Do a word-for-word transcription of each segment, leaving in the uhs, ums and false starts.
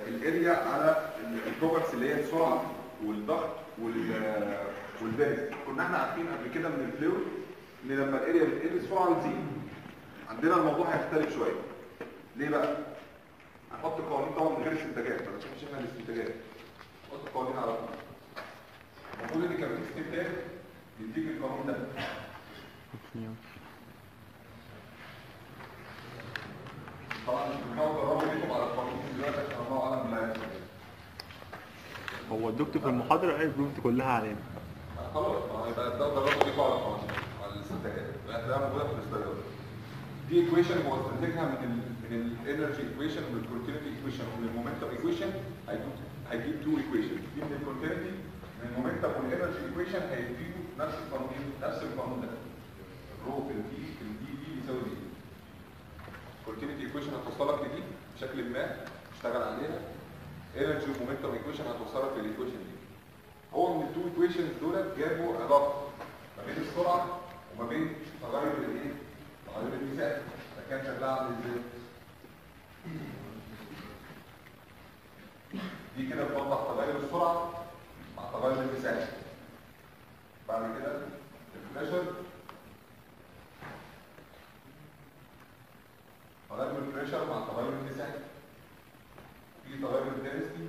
الاريا على البروبرتس اللي هي السرعه والضغط والفيلوسيتي. كنا احنا عارفين قبل كده من الفلويد ان لما الاريا بتقل السرعه بتزيد. عندنا الموضوع هيختلف شويه. ليه بقى؟ هنحط قوانين طبعا من غير استنتاجات، ما مش احنا الاستنتاجات. نحط قوانين على طول. المفروض ان كان في استنتاج يديك القانون ده. طبعا مش بنحاول نجربه بيكم على القانون دلوقتي عشان الله اعلم بالله هيحصل ايه. هو الدكتور في المحاضره قال البروفت كلها علينا. خلاص ما يبقى ده جربه بيكم على القانون على الاستنتاجات. يبقى ده موجوده في الاستنتاجات. دي ايكويشن هو استنتجها من ال من الانرجي ايكويشن ومن الكونتينيتي ايكويشن ومن المومنتم ايكويشن. هيجيب تو ايكويشن. دي من الكونتينيتي من المومنتم والانرجي ايكويشن هيديكوا نفس القانون نفس القانون ده. رو في الدي في الدي دي بيساوي دي. الكونتينيتي ايكويشن هتوصلك لدي بشكل ما اشتغل عليها. انرجي ومومنتم ايكويشن هتوصلك للايكويشن دي. هو من التو ايكويشنز دول جابوا علاقه ما بين السرعه وما بين تغير الايه؟ تغير المساحه. فكان شكلها عامل ازاي؟ دي كده بتوضح تغير السرعه مع تغير المساحه. بعد كده البريشر تغير البريشر مع تغير المساحه. في تغير الدنسيتي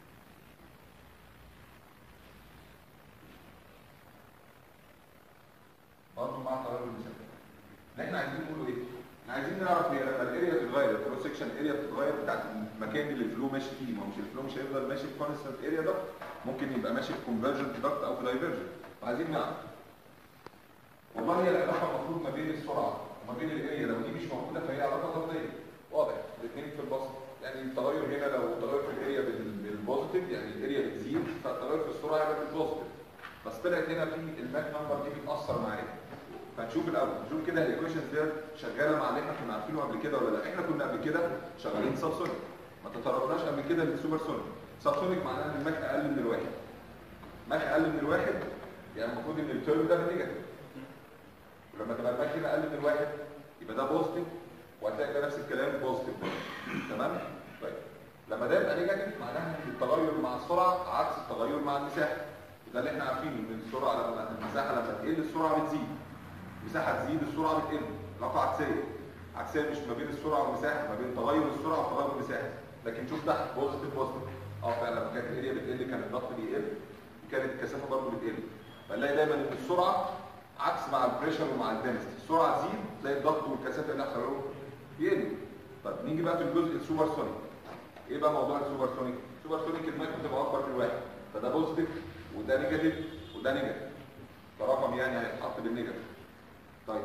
برضه مع تغير المساحه. اللي احنا عايزين نقوله ايه؟ احنا عايزين نعرف هي لما الاريا تتغير، الكروس سكشن اريا بتتغير بتاعت المكان اللي الفلو ماشي فيه. ما هو مش الفلو مش هيفضل ماشي في كونستنت اريا ده، ممكن يبقى ماشي في كونفرجنت ضغط او في دايفرجنت. فعايزين نعرف والله هي العلاقه المفروض ما بين السرعه وما بين الاريا لو دي مش موجوده فهي علاقه طرديه. واضح الاثنين في البسط. يعني التغير هنا لو التغير في الاريا بالبوزيتيف يعني الاريا بتزيد فالتغير في السرعه هيبقى بالبوزيتيف. بس طلعت هنا في الماك نمبر دي بتاثر معايا. فنشوف الاول نشوف كده الايكويشنز ديت شغاله مع اللي احنا كنا عارفينه قبل كده ولا لا. احنا كنا قبل كده شغالين سب سونيك، ما تطرقناش قبل كده للسوبر سونيك. سب سونيك معناه ان الماك اقل من الواحد. ماك اقل من الواحد يعني المفروض ان التيرم ده بالنيجاتيف. ولما تبقى الماك هنا اقل من الواحد يبقى ده بوزيتيف وهتلاقي ده نفس الكلام بوزيتيف. تمام؟ طيب لما ده يبقى نيجاتيف معناها ان التغير مع السرعه عكس التغير مع المساحه. وده اللي احنا عارفينه ان السرعه لما المساحه لما تقل السرعه بتزيد. المساحه تزيد السرعه بتقل. علاقه عكسيه. عكسيه مش ما بين السرعه والمساحه، ما بين تغير السرعه وتغير المساحه. لكن شوف تحت بوزيتيف بوزيتيف. اه فعلا لما كانت الاريا بتقل كان الضغط بيقل وكانت الكثافه برضه بتقل. فنلاقي دايما ان السرعه عكس مع البريشر ومع الدنسيتي. السرعه تزيد تلاقي الضغط والكثافه اللي حصلوا بيقل. طب نيجي بقى في الجزء السوبر سونيك. ايه بقى موضوع السوبر سونيك؟ السوبر سونيك الماك بتبقى اكبر من واحد. فده بوزيتيف وده نيجاتيف وده نيجاتيف. ده رقم يعني هيتحط بالنيجاتيف. طيب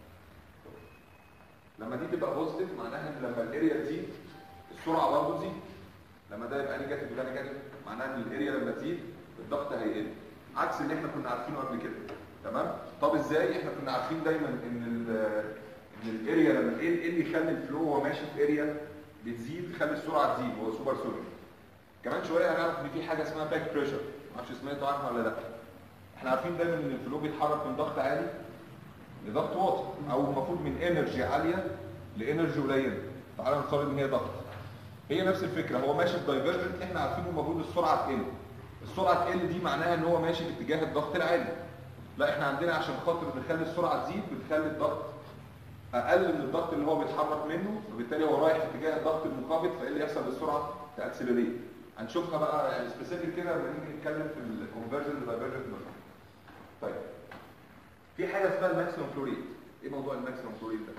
لما دي تبقى بوزيتيف معناها ان لما الاريا تزيد السرعه برضه تزيد. لما ده يبقى نيجاتيف وده نيجاتيف معناها ان الاريا لما تزيد الضغط هيقل. عكس اللي احنا كنا عارفينه قبل كده. تمام؟ طب ازاي؟ احنا كنا عارفين دايما ان ان الاريا لما تقل ايه اللي يخلي الفلو وهو ماشي في اريا بتزيد يخلي السرعه تزيد وهو سوبر سونيك. كمان شويه هنعرف ان في حاجه اسمها باك بريشر. ما اعرفش سمعتوا عنها ولا لا. احنا عارفين دايما ان الفلو بيتحرك من ضغط عالي لضغط واطي او المفروض من انرجي عاليه لانرجي قليله. تعالى نفترض ان هي ضغط. هي نفس الفكره. هو ماشي في دايفرجنت احنا عارفين المفروض السرعه تقل. السرعه تقل دي معناها ان هو ماشي في اتجاه الضغط العالي. لا احنا عندنا عشان خاطر نخلي السرعه تزيد بتخلي الضغط اقل من الضغط اللي هو بيتحرك منه وبالتالي هو رايح في اتجاه الضغط المقابل. فايه اللي يحصل للسرعه؟ تاكسلريت. هنشوفها بقى يعني سبيسيفيك كده لما نيجي نتكلم في الكونفرجن ودايفرجنت مثلا. طيب في حاجه اسمها الماكسيمم فلو ريت. ايه موضوع الماكسيمم فلو ريت ده؟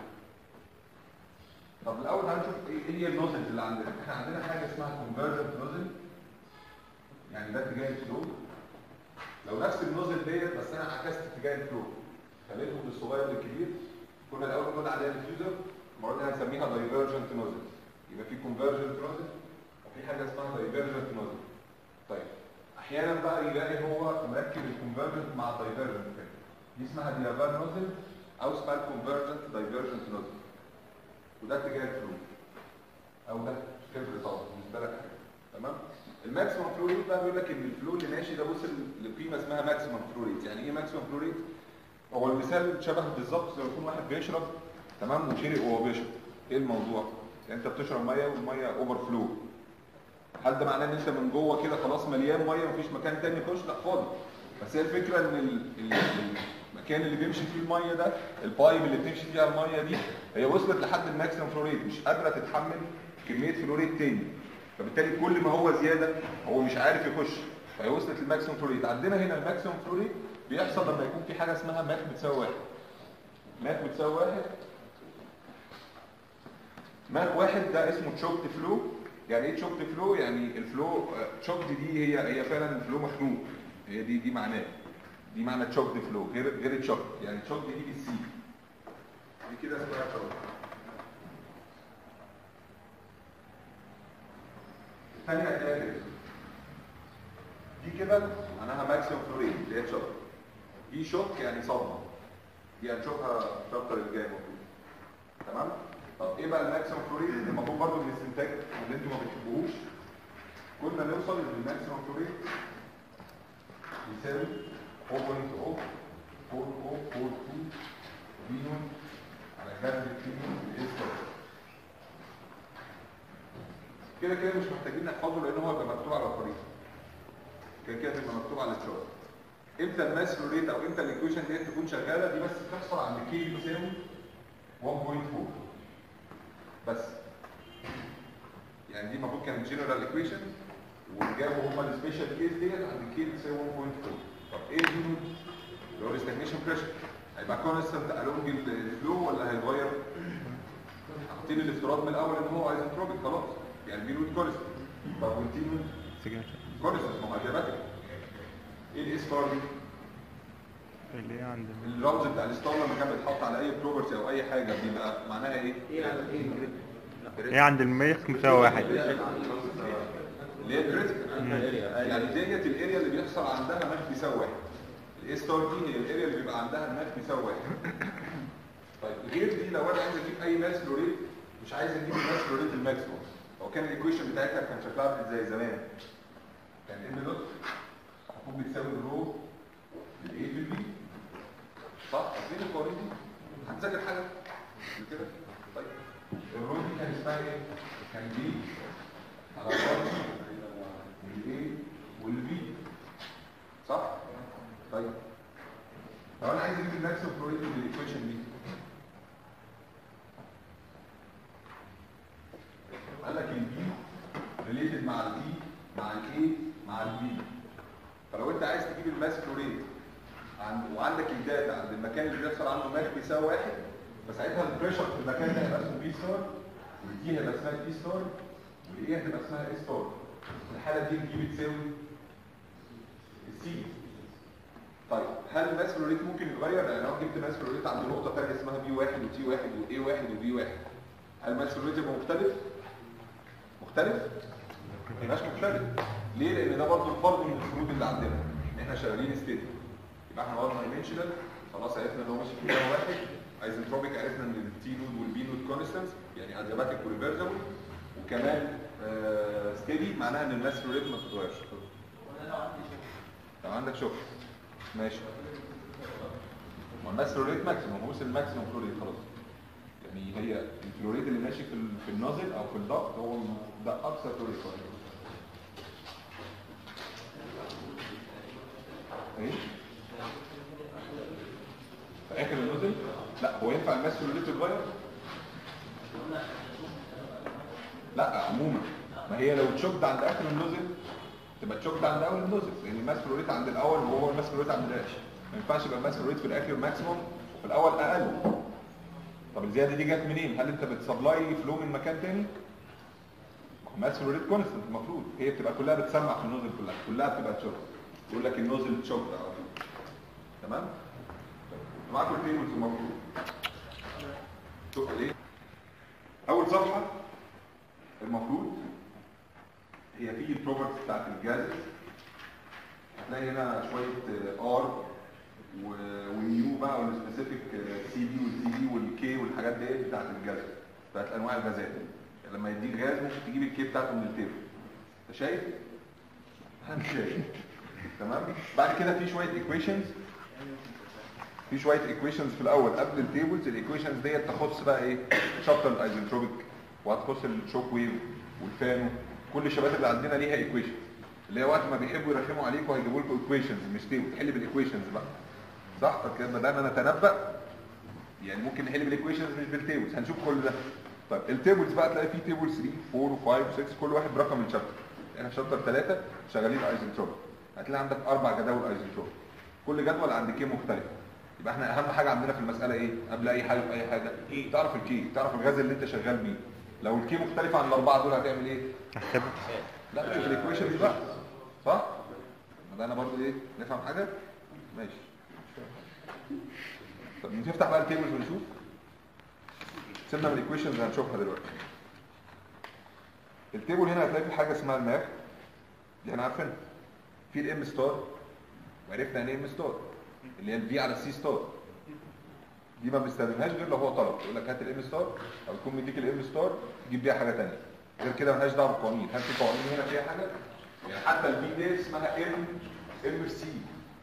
طب الاول هنشوف ايه هي النوزلز اللي عندنا. احنا عندنا حاجه اسمها كونفرجنت نوزل يعني ده اتجاه الفلو. لو نفس النوزل ديت بس انا عكست اتجاه الفلو خليته من الصغير للكبير كنا الاول بنقول عليها ديفيوزر المره دي هنسميها دايفرجنت نوزل. يبقى في كونفرجنت نوزل وفي حاجه اسمها دايفرجنت نوزل. طيب احيانا بقى يلاقي هو مركب الكونفرجنت مع الدايفرجنت كده. دي اسمها ديافان نوزل او اسمها الكونفرجنت دايفرجنت نوزل. وده اتجاه الفلو او ده مش تفرق طبعا بالنسبه لك حاجه. تمام؟ الماكسيمم فلو ريت بقى بيقول لك ان الفلو اللي ماشي ده وصل لقيمه اسمها ماكسيمم فلو ريت. يعني ايه ماكسيمم فلو ريت؟ هو المثال شبه بالظبط زي ما يكون واحد بيشرب تمام وشرق وهو بيشرب. ايه الموضوع؟ يعني انت بتشرب ميه والميه اوفر فلو هل ده معناه ان انت من جوه كده خلاص مليان ميه ومفيش مكان تاني يخش؟ لا فاضي. بس هي الفكره ان ال- ال- المكان اللي بيمشي فيه الميه ده، البايب اللي بتمشي فيها الميه دي، هي وصلت لحد الماكسيمم فلو ريت، مش قادره تتحمل كميه فلو ريت تاني، فبالتالي كل ما هو زياده هو مش عارف يخش، فهي وصلت للماكسيمم فلو ريت. عندنا هنا الماكسيمم فلو ريت بيحصل لما يكون في حاجه اسمها ماك بتساوي واحد. ماك بتساوي واحد، ماك واحد ده اسمه تشوكت فلو. يعني ايه تشوكت فلو؟ يعني الفلو تشوكت دي هي هي فعلا الفلو مخنوق، هي دي دي معناه، دي معنى تشوكت فلو، غير غير تشوكت. يعني تشوكت دي بالسي، دي كده اسمها تشوكت. الثانيه هتلاقيها كده، دي كده معناها ماكسيمم فلو ريت اللي هي تشوكت. دي شوك يعني صدمه، دي هنشوفها الشابتر الجاي المفروض. تمام؟ طب ايه بقى الماكسيمم فلو ريت؟ المفروض برضه من الاستنتاج اللي انتوا ما بتحبوهوش، كل ما نوصل للماكسيمم فلو ريت يساوي صفر فاصلة صفر صفر صفر أربعة اتنين بينون على جذر اتنين اس. كده كده مش محتاجين نحفظه لان هو هيبقى مكتوب على الخريطه. كده كده هيبقى مكتوب على الشارت. امتى الماس فلو ريت او امتى الايكويشن دي تكون شغاله؟ دي بس بتحصل عند كي بيساوي واحد فاصلة أربعة بس. يعني دي المفروض كانت جنرال ايكويشن وجابوا هما السبيشال كيس ديت عند كي بتساوي واحد فاصلة أربعة. طب ايه الجنود؟ اللي هو الاستجنيشن بريشر هيبقى كونستنت الونج الفلو ولا هيتغير؟ حاطين الافتراض من الاول ان هو ايزنتروبيك خلاص، يعني الجنود كونستنت. طب والتينود كونستنت، ما هو ادياباتيك. ايه الاس ستار دي؟ اللي هي عند الرمز بتاع الستار لما كان بيتحط على اي بروبرتي او اي حاجه بيبقى معناها ايه؟ هي عند الميخ مساوي واحد. اللي هي الكريتيكال، يعني ديت الاريا اللي بيحصل عندها ماك بيساوي واحد. الاي ستار دي هي الاريا اللي بيبقى عندها الماك بيساوي واحد. طيب غير دي لو انا عايز اجيب اي ماس فلو ريت، مش عايز اجيب الماس فلو ريت الماكسيموم، لو كان الايكويشن بتاعتها كان شكلها عامل زي زمان، كان ام دوت المفروض بتساوي الرو للاي في البي، صح؟ فاكرين القوانين دي؟ هتذاكر حاجه كده؟ طيب الرو دي كان اسمها ايه؟ كان بي على الارض والايه والبي، صح؟ طيب لو انا عايز اجيب الماكسيمم فلو ريت بالايكويشن دي، قال لك البي ريليتد مع البي مع الاي مع البي. فلو انت عايز تجيب الماس فلو ريت عند وعندك الداتا عند المكان اللي بيحصل عنده ماك بيساوي واحد، فساعتها البريشر في المكان ده هيبقى اسمه بي ستار، والدي هيبقى اسمها تي ستار، والاي هتبقى اسمها اي ستار. في الحاله دي البي بتساوي السي. طيب هل الماس فلو ريت ممكن يتغير؟ يعني لو جبت ماس فلو ريت عند نقطه ثانيه اسمها بي واحد وتي واحد واي واحد وبي واحد، هل الماس فلو ريت يبقى مختلف؟ مختلف؟ ما يبقاش مختلف. ليه؟ لان ده برضه الفرض من الفروض اللي عندنا ان احنا شغالين ستيت. يبقى احنا برضه دايمنشنال، خلاص عرفنا ان هو ماشي في اتجاه واحد. ايزنتروبيك عرفنا ان التي نود والبي نود كونستنتس، يعني ادياباتيك وريفرسبل، وكمان آه ستيدي معناها ان الماس فلو ريت ما بتتغيرش. لو عندك شغل ماشي، ما الماس فلو ريت ماكسيموم، هو وصل الماكسيموم فلو ريت خلاص. يعني هي الفلو ريت اللي ماشي في في النازل او في الضغط هو ده اقصى فلو ريت خالص. ايه؟ في اخر النازل؟ لا هو ينفع الماس فلو ريت يتغير؟ لا عموما، ما هي لو تشوكد عند اخر النازل تبقى تشوكد عند اول النازل، لان الماس فلو ريت عند الاول وهو الماس فلو ريت عند الاخر. ما ينفعش يبقى الماس فلو ريت في الاخر ماكسيموم وفي الاول اقل. طب الزياده دي جت منين؟ هل انت بتسبلاي فلو من مكان تاني؟ الماس فلو ريت كونستنت المفروض، هي بتبقى كلها بتسمع في النازل، كلها كلها بتبقى تشوكد. يقول لك النازل تشوكد على طول. تمام؟ معاكم التيبلز المفروض. شوف ايه؟ اول صفحه المفروض هي في البروبرتيز بتاعت الجاز. هتلاقي هنا شويه ار والنيو بقى والسبيسيفيك سي دي والسي دي والكي والحاجات دي بتاعت الجاز، بتاعت انواع الغازات. يعني لما يديك غاز ممكن تجيب الكي بتاعته من التيبل. انت شايف؟ انا شايف. تمام؟ بعد كده في شويه ايكويشنز، في شويه ايكويشنز في الاول قبل التيبلز. الايكويشنز ديت تخص بقى ايه؟ شابتر الايزنتروبيك، وهتخص الشوك ويف والفانو كل الشباب اللي عندنا ليها ايكويشن، اللي هي وقت ما بيحبوا يرخموا عليكم هيجيبوا لكم ايكويشنز مش تيبل، تحل بالايكويشنز بقى صح. فكده ما دام انا نتنبأ يعني ممكن نحل بالايكويشنز مش بالتيبلز، هنشوف كل ده. طيب التيبلز بقى تلاقي فيه تيبل ثلاثة أربعة و5 و6 كل واحد برقم الشابتر. احنا في شابتر ثلاثة شغالين ايزنتروبيك، هتلاقي عندك اربع جداول ايزنتروبيك، كل جدول عند كي مختلف. يبقى احنا اهم حاجه عندنا في المساله ايه قبل اي حاجه في اي حاجه؟ ايه؟ تعرف الكي، تعرف الغاز اللي انت شغال بيه. لو الكي مختلفه عن الاربعه دول هتعمل ايه؟ هحسبها. لا تشوف الايكويشن دي بقى صح؟ ده انا برضو ايه نفهم حاجه ماشي. طب نفتح بقى التيبلز ونشوف. سيبنا من الايكويشنز هنشوفها دلوقتي. التيبل هنا هتلاقي في حاجه اسمها الماخ دي احنا عارفينها، في الام ستار وعرفنا يعني ايه ام ستار اللي هي الفي على السي ستار، دي ما بنستخدمهاش غير لو هو طلب يقول لك هات الام ستار او يكون مديك الام ستار تجيب بيها حاجه ثانيه، غير كده مالهاش دعوه بالقوانين. هل في قوانين هنا فيها حاجه؟ يعني حتى الفي دي اسمها ام ام سي،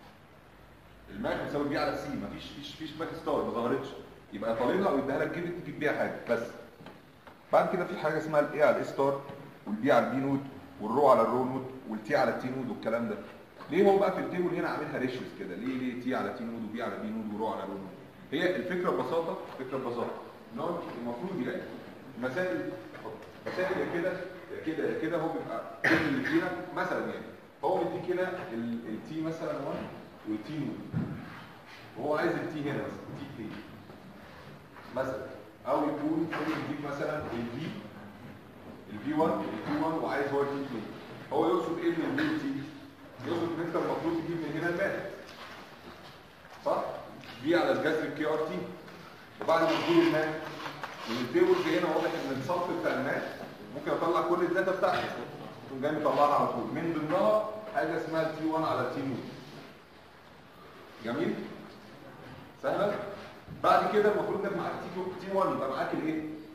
الماخ بيساوي في على السي، مفيش فيش فيش ماخ ستار ما ظهرتش، يبقى طالبها ويديها لك جيب تجيب بيها حاجه بس. بعد كده في حاجه اسمها الاي على الاي ستار والبي على البي نود والرو على الرو نود والتي على التي نود والكلام ده. ليه هو بقى في التيبل هنا عاملها ريشيوز كده؟ ليه ليه تي على تي نود وبي على بي نود ورو على رو نود؟ هي الفكره ببساطه، الفكره ببساطه ان هو المفروض يعني مسائل مسائل يا كده يا كده يا كده، هو بيبقى كل اللي فينا مثلا يعني هو مديك كده التي مثلا واحد والتي نود، وهو عايز التي هنا مثلا تي اثنين مثلا، او يكون يديك مثلا الفي الفي واحد الفي واحد وعايز هو التي اثنين. هو يقصد ايه من الفي تي؟ يقصد ان انت المفروض تجيب من هنا الماث صح؟ في على الجذر الكي ار تي، وبعد ما تجيب الماث من التيبلز هنا واضح ان الصف بتاع الماث ممكن اطلع كل الداتا بتاعتي تقوم جاي مطلعها على طول، من ضمنها حاجه اسمها تي واحد على تي نود. جميل؟ سهله؟ بعد كده المفروض انك معاك تي واحد يبقى معاك الايه؟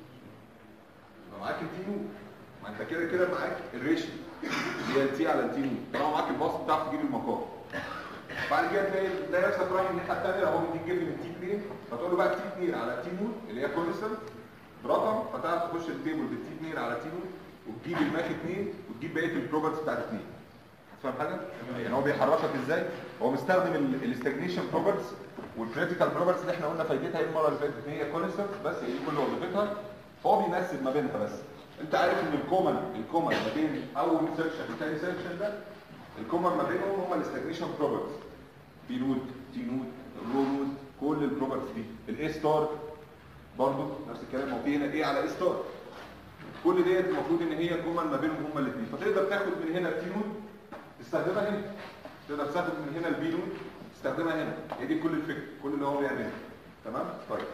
يبقى معاك التي نود، ما انت كده كده معاك الريشيو اللي هي التي على التي نود، طالما معاك الباص بتاعك تجيب المقام. بعد كده تلاقي تلاقي نفسك رايح الناحيه الثانيه اهو بيديك جيب من تي اثنين، فتقول له بقى تي اثنين على تي نود اللي هي كونستنت برقم، فتعرف تخش التيبل بالتي اثنين على تي نود وتجيب الماخ اثنين وتجيب بقيه البروبرتيز بتاعت اثنين. فاهم حاجه؟ يعني هو بيحركك ازاي؟ هو مستخدم الاستجنيشن بروبرتيز والكريتيكال بروبرتيز اللي احنا قلنا فايدتها ايه المره اللي فاتت ان هي كونستنت بس، هي دي كل وظيفتها. هو بينسب ما بينها بس. انت عارف ان الكومن الكومن ما بين اول سيكشن وثاني سيكشن ده الكومن ما بينهم هم الاستجنيشن بروبرتيز، بي نود تي نود رو نود كل البروبرتيز دي. الاي ستار برضه نفس الكلام، هو في هنا ايه على اي ستار، كل ديت المفروض ان هي كومن ما بينهم هم الاثنين. فتقدر تاخد من هنا التي نود تستخدمها هنا، تقدر تاخد من هنا البي نود تستخدمها هنا. هي دي كل الفكره، كل اللي هو بيعمله. تمام؟ طيب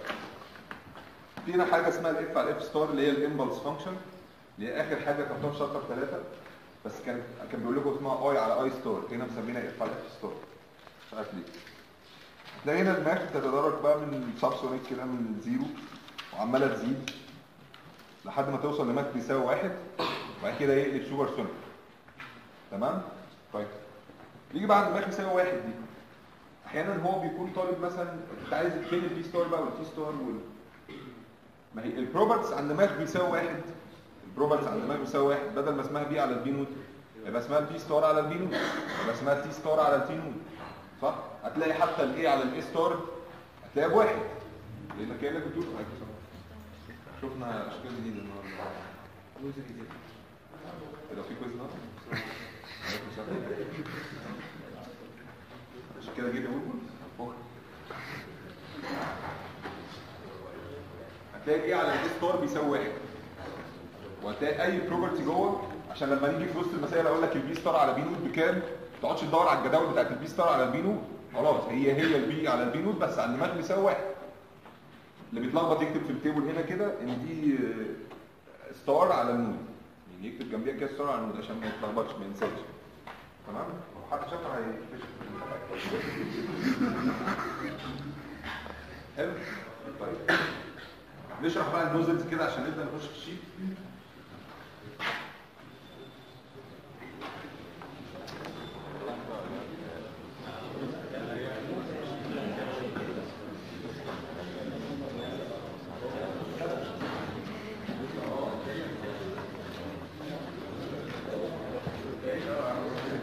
في هنا حاجه اسمها الاف على الاف ستار اللي هي الامبلس فانكشن، اللي هي اخر حاجه خدتها في شابتر ثلاثة، بس كان كان بيقول لكم اسمها اي على اي ستار، هنا مسمينها اف على اف ستار مش عارف ليه. تلاقي هنا الماخ بتتدرج بقى من سابسونيك كده من زيرو وعماله تزيد لحد ما توصل لماخ بيساوي واحد، وبعد كده يقلب سوبر سونيك. تمام؟ طيب يجي بعد الماخ يساوي واحد دي احيانا هو بيكون طالب مثلا انت عايز فين البي ستار بقى والتي ستار وال ما هي البروبرتس عند ماخ بيساوي واحد، البروبرتس عند ماخ بيساوي واحد، بدل ما اسمها بي على البي نود يبقى اسمها البي ستار على البي نود، يبقى اسمها التي ستار على التي نود صح؟ هتلاقي حتى الاي على الاي ستار هتلاقيها بواحد، لان كانك بتقول شفنا اشكال جديده النهارده. كويز جديد كده في كويز النهارده عشان كده جيت اقول هتلاقي ايه على الاي ستار بيساوي واحد، وهتلاقي اي بروبرتي جوه عشان لما نيجي في وسط المسائل اقول لك البي ستار على بي نود بكام، ما تقعدش تدور على الجداول بتاعت البي ستار على البي نود، خلاص هي هي البي على البي نود بس عند ماخ بيساوي واحد. اللي بيتلخبط يكتب في التيبل هنا كده ان دي ستار على النود، يعني يكتب جنبيها كده ستار على النود عشان ما يتلخبطش ما ينساش. تمام؟ حتى شافها هيكتشف حلو؟ طيب نشرح بقى النوزلز كده عشان نبدا نخش في الشيت.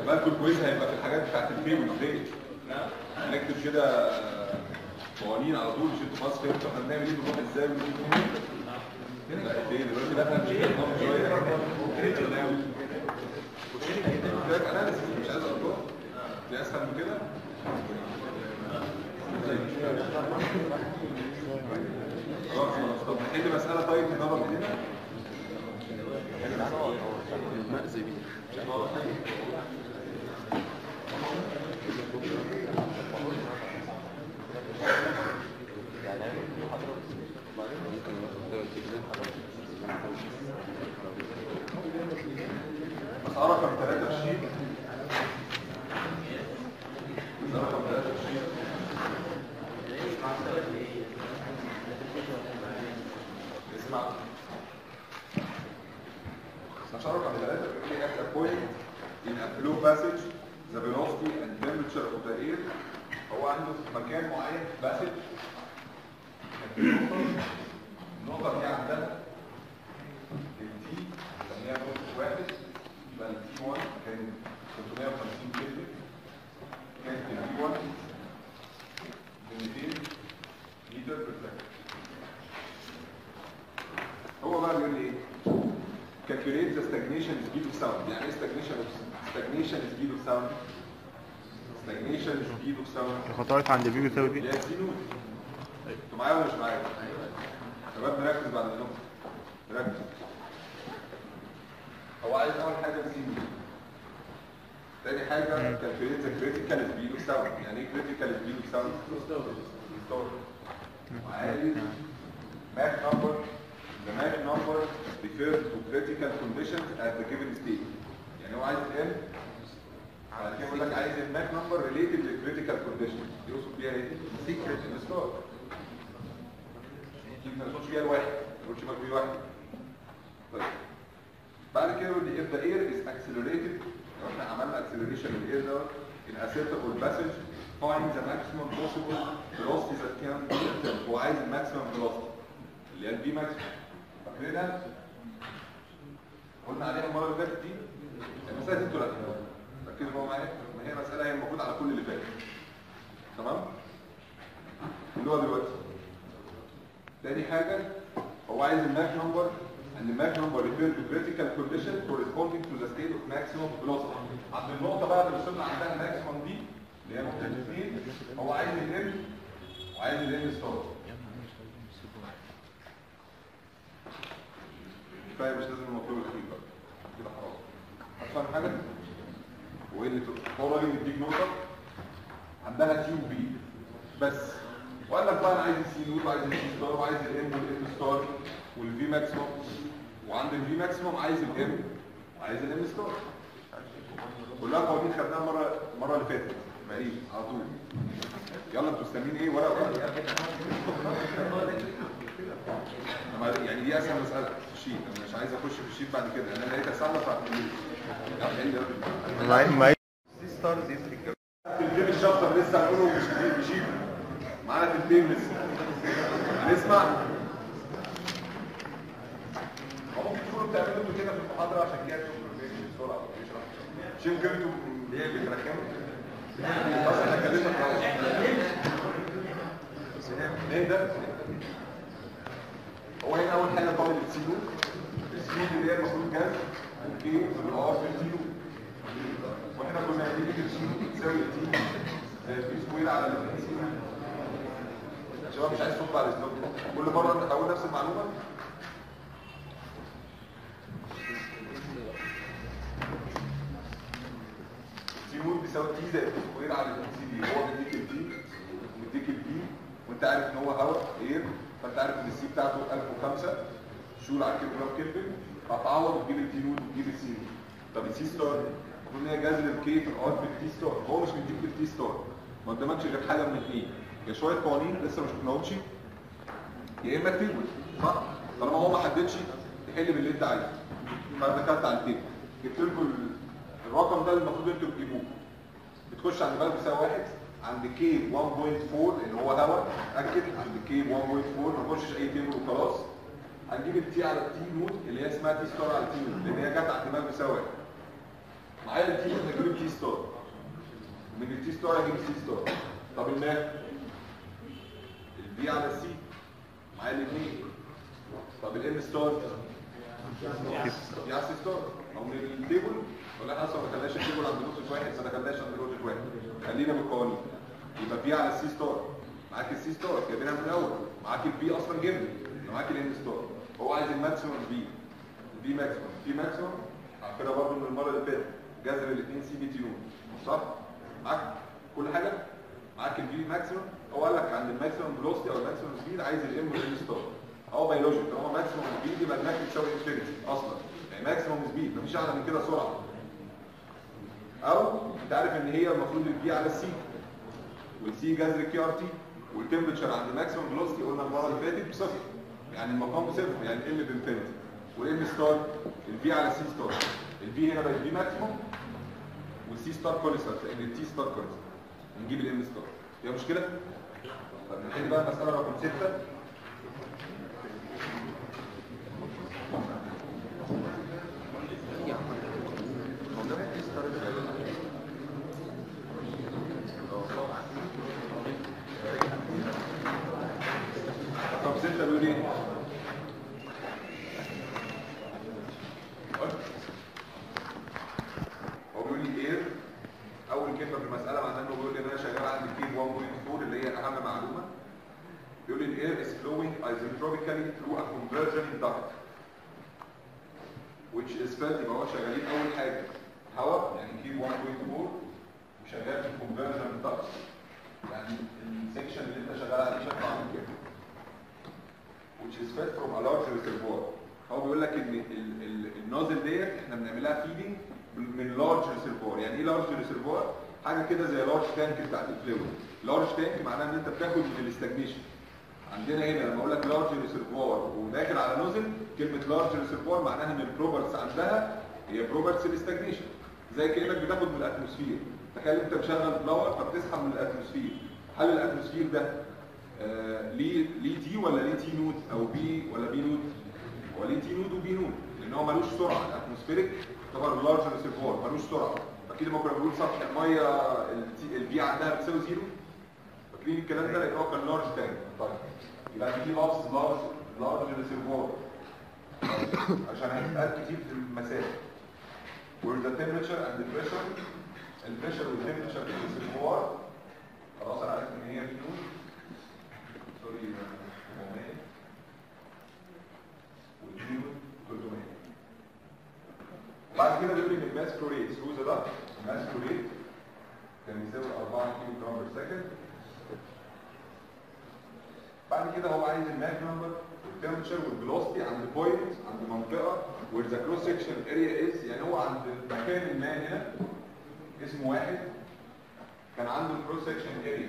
بالكم الكويز هيبقى في الحاجات بتاعت التيبل دي. نكتب كده قوانين على طول، مش انتوا خلاص فهمتوا احنا بنعمل ايه بنروح ازاي ونجيب منين؟ لا ايه دلوقتي بقى مش هنضم شويه. ده اناليسيس مش عايز ارقام. دي اسهل من كده. خلاص خلاص طب نحل مساله طيب نجرب ايدينا. مأذي بيه. مسألة رقم ثلاثة وعشرين. مسألة رقم ثلاثة وعشرين. اسمع. مسألة رقم ثلاثة بيقول لي at a point in a flow passage the velocity and temperature of the air. هو عنده في مكان معين في passage. النقطة دي عندها التي اللي هي نقطة واحد، يبقى التي واحد كان ثلاثمائة وخمسين كيلفن، كانت التي واحد مئتين متر بير سكند. هو بقى بيقول لي ايه؟ calculate the stagnation speed of sound. يعني ايه stagnation of stagnation speed of sound؟ stagnation speed of sound الخطوات عند بي بيساوي دي. اللي هي سي نوت. انتوا معايا ولا مش معايا؟ شباب نركز بعد النوم. نركز. هو عايز اول حاجه سي نوت. تاني حاجه calculate the critical speed of sound. يعني ايه critical speed of sound؟ ريستور. وعايز ماك نمبر. The Mach number refers to critical conditions at the given state. يعني هو عايز ايه؟ على كده يقول لك عايز الماك نمبر related to critical conditions. يوصف بيها ايه؟ secret restore. ما تقولش بيها الواحد، ما تقولش مجهول واحد. طيب. بعد كده يقول لي if the air is accelerated، لو احنا عملنا acceleration للاير دوت in a certain passage find the maximum possible velocity that can be attained. هو عايز الماكسيمم velocity اللي هي البي ماكسيمم. فاكرينها؟ قلنا عليها المره اللي فاتت دي. المساله دي انتوا لا ركزوا بقى معايا، ما هي مساله هي المفروض على كل اللي فات. تمام؟ اللي هو دلوقتي. تاني حاجه هو عايز الماك نمبر and the Mach number refers to critical condition corresponding to the state of maximum velocity. عند النقطه بقى اللي وصلنا عندها الماكسيمم دي اللي هي نقطه اثنين، هو عايز الام وعايز الام ستار. كفايه مش لازم المطلوب الاخير بقى كده خلاص. هتفهم حاجه؟ وايه اللي هو راجل مديك نقطه عندها تي وبي بس، وقال لك بقى انا عايز السي نود وعايز السي ستار وعايز الام والام ستار والفي ماكسيموم، وعند الفي ماكسيموم عايز الام وعايز الام ستار. كلها قوانين خدناها المره المره اللي فاتت معيش على طول. يلا انتوا مستنيين ايه؟ ورقه وقلم. يعني دي اسهل مساله في الشيت، انا مش عايز اخش في الشيت بعد كده، انا لقيتها سهله فهعمل ما سي ستار دي في الفيلم الشابتر لسه هنقوله مش كتير بشيت معانا في الفيلم لسه هنسمع. هو ممكن تكونوا بتعملوا انتوا كده في المحاضره عشان كده تشوفوا الفيلم بسرعه ويشرح عشان كده انتوا ليه بتركبوا بس انا كلمتك خلاص ايه ده. هو هنا اول حاجه طالب السيلو السيلو اللي هي المفروض جاز اوكي والار في السيلو، واحنا كنا قايلين ان السيلو بتساوي تي في سكوير على الاثنين سيلو. شباب مش عايز صوت على الاسلوب كل مره نحاول نفس المعلومه. السيلو بيساوي تي زائد في سكوير على الاثنين سي. هو بيديك التي وبيديك البي وانت عارف ان هو هواء اير، فانت عارف ان السي بتاعته ألف وخمسة جول على كيلو جرام كلفن، هتعوض وتجيب التي نود وتجيب السي نود. طب السي ستار المفروض ان هي جذر الكي في الار في التي ستار، هو مش مديك التي ستار، ما قدامكش غير حاجه من اثنين، يا شويه قوانين لسه مش شفناهمش يا اما التيبل صح؟ طالما هو ما حددش تحل باللي انت عايزه. فانا دخلت على التيبل جبت لكم الرقم ده المفروض انتوا تجيبوه. بتخش عند بلد بيساوي واحد عند كي واحد فاصلة أربعة اللي هو هواء، اتاكد عند كي واحد فاصلة أربعة ما نخشش اي تيبل وخلاص. هنجيب التي على التي نود اللي هي اسمها تي ستار على التي نود لان هي جت عند بلد بيساوي واحد. معايا التي نود هجيب التي ستار ستار هجيب السي ستار. طب الماك البي على السي معايا الاثنين. طب الام ستار دي على السي ستار او من التيبل ولا احنا اصلا ما خدناش التيبل عند لوجيك واحد ما دخلناش عند لوجيك واحد. خلينا بالقوانين. يبقى بي على السي ستار معاك السي ستار جايبينها من الاول معاك البي اصلا جبنا معاك الام ستار. هو عايز الماكسيمم بي البي ماكسيمم في ماكسيمم عارفينها برضه من المره اللي فاتت جذر الاثنين سي بي تي يو صح؟ معاك كل حاجه معاك البي ماكسيمم. هو قال لك عند الماكسيمم فيلوسيتي او الماكسيمم سبيد عايز الام والام ستار. هو بيولوجيك طالما ماكسيمم سبيد يبقى الماك بتساوي انفينيتي اصلا يعني ماكسيمم سبيد مفيش اعلى من كده سرعه. او انت عارف ان هي المفروض البي على السي والسي جذر كي ار تي والتمبرتشر عند ماكسيمم فيلوسيتي قلنا المره اللي فاتت بصفر يعني المقام بصفر يعني الام بانفينيتي. والام ستار البي على السي ستار البي هنا بقت بي ماكسيمم والسي ستار كونستانت لان التي ستار كونستانت نجيب الام ستار. فيها مشكله؟ طب نحل بقى المساله رقم ستة. رقم ستة بيقول ايه؟ هو بيقول لي اير اول كلمه في المساله معناها انه بيقول لي ان انا شغال عندي كيد واحد نقطة أربعة اللي هي اهم معلومه. بيقول لي الاير is flowing isentropically through a conversion duct which is felt. يبقى هو شغالين اول حاجه هواء يعني كيد واحد نقطة أربعة وشغال في conversion duct يعني السكشن اللي انت شغال عليه شكله عامل كده which is fed from a large reservoir. هو بيقول لك ان النازل ديت احنا بنعملها فيدنج من لارج ريسيرفوار. يعني ايه لارج ريسيرفوار؟ حاجه كده زي لارج تانك بتاعت الفلويد. لارج تانك معناها ان انت بتاخد من الاستجنيشن. عندنا هنا لما اقول لك لارج ريسيرفوار وداخل على نوزل كلمه لارج ريسيرفوار معناها ان البروبرتس عندها هي بروبرتس الاستجنيشن زي كانك بتاخد من الاتموسفير. تخيل انت مشغل بلاور فبتسحب من الاتموسفير. هل الاتموسفير ده آه ليه ليه تي ولا ليه تي نود او بي ولا بي نود؟ هو ليه تي نود وبي نود لان هو ملوش سرعه. الاتموسفيريك طبعا لارج ريسيرفوار ملوش سرعه. فاكيد لما كنا بنقول سطح الميه البي عندها بتساوي زيرو فاكرين الكلام ده لان هو كان لارج تانك. طيب يبقى في لفظ لارج لارج ريسيرفوار عشان هيتقال كتير في المسائل. where the temperature and the pressure البريشر والتمبرتشر في الريسيرفوار خلاص انا عرفت ان هي في نود سوري أربعمية والجيو ثلاثمية. بعد كده بيقول لي ان الماس فلو ريت سوزا ده الماس فلو ريت كان بيساوي أربعة كيلو جرام بير سكند. بعد كده هو عايز الماك نمبر والتمبرتشر والفيلوسيتي عند بوينت عند منطقه where the cross section area is. يعني هو عند مكان ما هنا اسمه واحد كان عنده الكروس سكشن اريا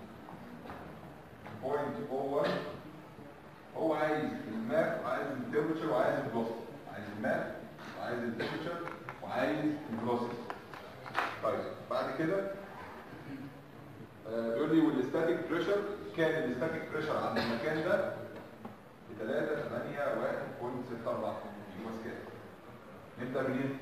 بوينت صفر واحد. هو عايز الماب وعايز التمبرتشر وعايز الفيلوسيتي. عايز الماب وعايز التمبرتشر وعايز الفيلوسيتي. طيب بعد كده آه بيقول لي والاستاتيك بريشر كان الاستاتيك بريشر عند المكان ده ب ثلاثة ثمانية واحد فاصلة ستة أربعة ماسكات. نبدا منين؟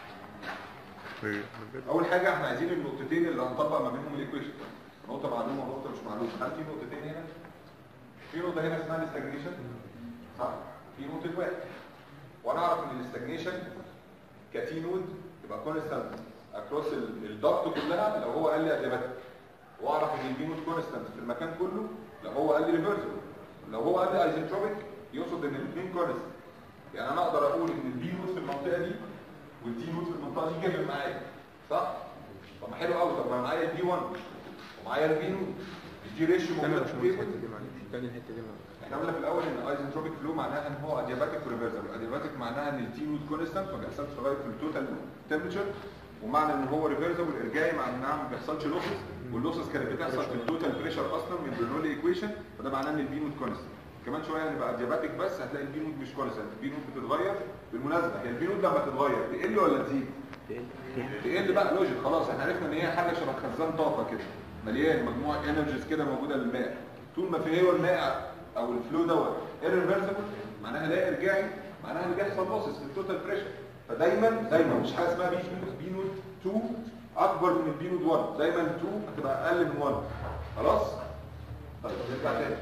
اول حاجه احنا عايزين النقطتين اللي هنطبق ما بينهم الايكويشن. نقطه معلومه ونقطه مش معلومه. هل في نقطتين هنا؟ في نقطه هنا اسمها الاستجنيشن صح؟ في نقطه واحد. وانا اعرف ان الاستجنيشن كتي نود يبقى كونستانت اكروس الضغط كلها لو هو قال لي ادياباتيك. واعرف ان البي نود كونستانت في المكان كله لو هو قال لي ريفرسبل. لو هو قال لي ايزنتروبيك يقصد ان الاثنين كونستانت. يعني انا اقدر اقول ان البي نود في المنطقه دي والدي نود في المنطقه دي جايب معايا صح؟ طب ما حلو قوي. طب ما معايا الدي واحد ومعايا البي نود الدي ريشيو موجوده في التيبل. تاني الحته دي احنا قلنا في الاول ان ايزنتروبيك فلو معناها ان هو ادياباتيك وريفرسبل. ادياباتيك معناها ان التي نود كونستانت ما بيحصلش تغير في التوتال تمبرتشر. ومعنى ان هو ريفرسبل ارجاعي معناها ما بيحصلش لوسز. واللوسز كانت بتحصل في التوتال بريشر اصلا من برنولي ايكويشن. فده معناه ان البي نود كونستانت. كمان شويه هنبقى ادياباتيك بس هتلاقي البي نود مش كونستانت. البي نود بتتغير. بالمناسبه هي البي نود لما تتغير تقل ولا تزيد؟ تقل بقى لوجيك. خلاص احنا عرفنا ان هي حاجه شبه خزان طاقه كده مليان مجموعه انرجيز كده موجوده للماء. طول ما في هو الماء او الفلو دوت ايرفيرسبل معناها لا ارجاعي معناها ان بيحصل لوسز في التوتال بريشر. فدايما دايما مش حاجه اسمها بي نود بي نود اتنين اكبر من البي نود واحد، دايما اتنين هتبقى اقل من واحد. خلاص؟ طيب نرجع تاني.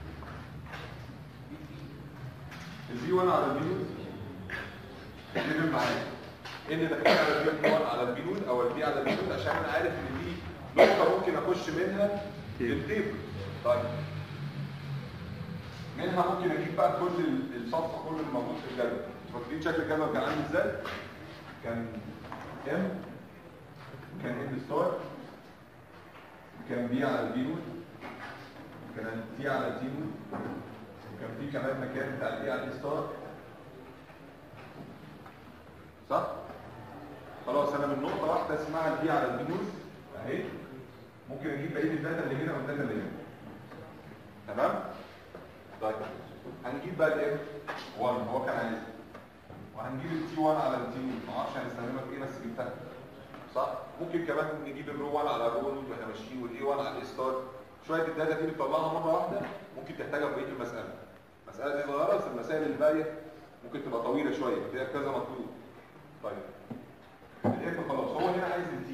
البي واحد على البي نود نكتب معايا ان دخلت على البي واحد على البي نود او البي على البي نود عشان انا عارف ان دي نقطه ممكن اخش منها للتيبل. طيب منها ممكن اجيب بقى كل الصف كله اللي موجود في الجدول. فاكرين شكل الجدول كان عامل ازاي؟ كان ام، كان ام ستار، كان بي على البي نود، كان تي على التي نود، وكان في كمان مكان بتاع الاي على الاي ستار. صح؟ خلاص انا من نقطه واحده اسمها البي على البي نود اهي ممكن اجيب بقيه الداتا اللي هنا والداتا اللي هنا. تمام؟ طيب هنجيب بقى الام واحد هو كان عايزها، وهنجيب التي واحد على التي نود، ما اعرفش هنستخدمها في ايه بس جبتها. صح؟ ممكن كمان نجيب الرو واحد على الرو نود واحنا ماشيين، والاي واحد على الاي ستار. شويه الداتا دي بتطلعها مره واحده ممكن تحتاجها في بقيه المساله. المساله دي صغيره بس المسائل الباقيه ممكن تبقى طويله شويه، فيها كذا مطلوب. طيب الاف خلاص هو هنا عايز التي.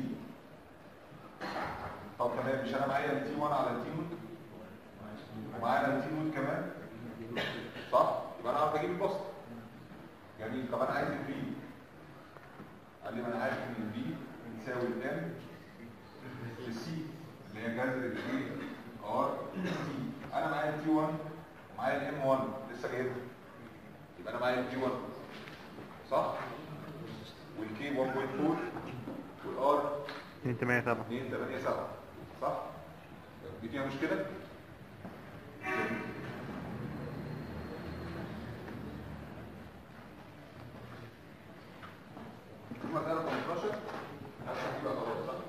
طب تمام، مش انا معايا التي واحد على التي نود ومعايا التي نود كمان، صح؟ يبقى انا عارف اجيب البسط. جميل. طب انا عايز البي. قال لي ما انا عارف ان البي بتساوي الام السي اللي هي جذر الايه ار تي. انا معايا التي واحد ومعايا الام واحد لسه جايبها، يبقى انا معايا البي واحد صح؟ والكي واحد فاصلة أربعة والار اتنين تمانية سبعة اتنين تمانية سبعة صح؟ دي فيها مشكله؟ مسألة خمستاشر هشرح دي بقى خلاص صح؟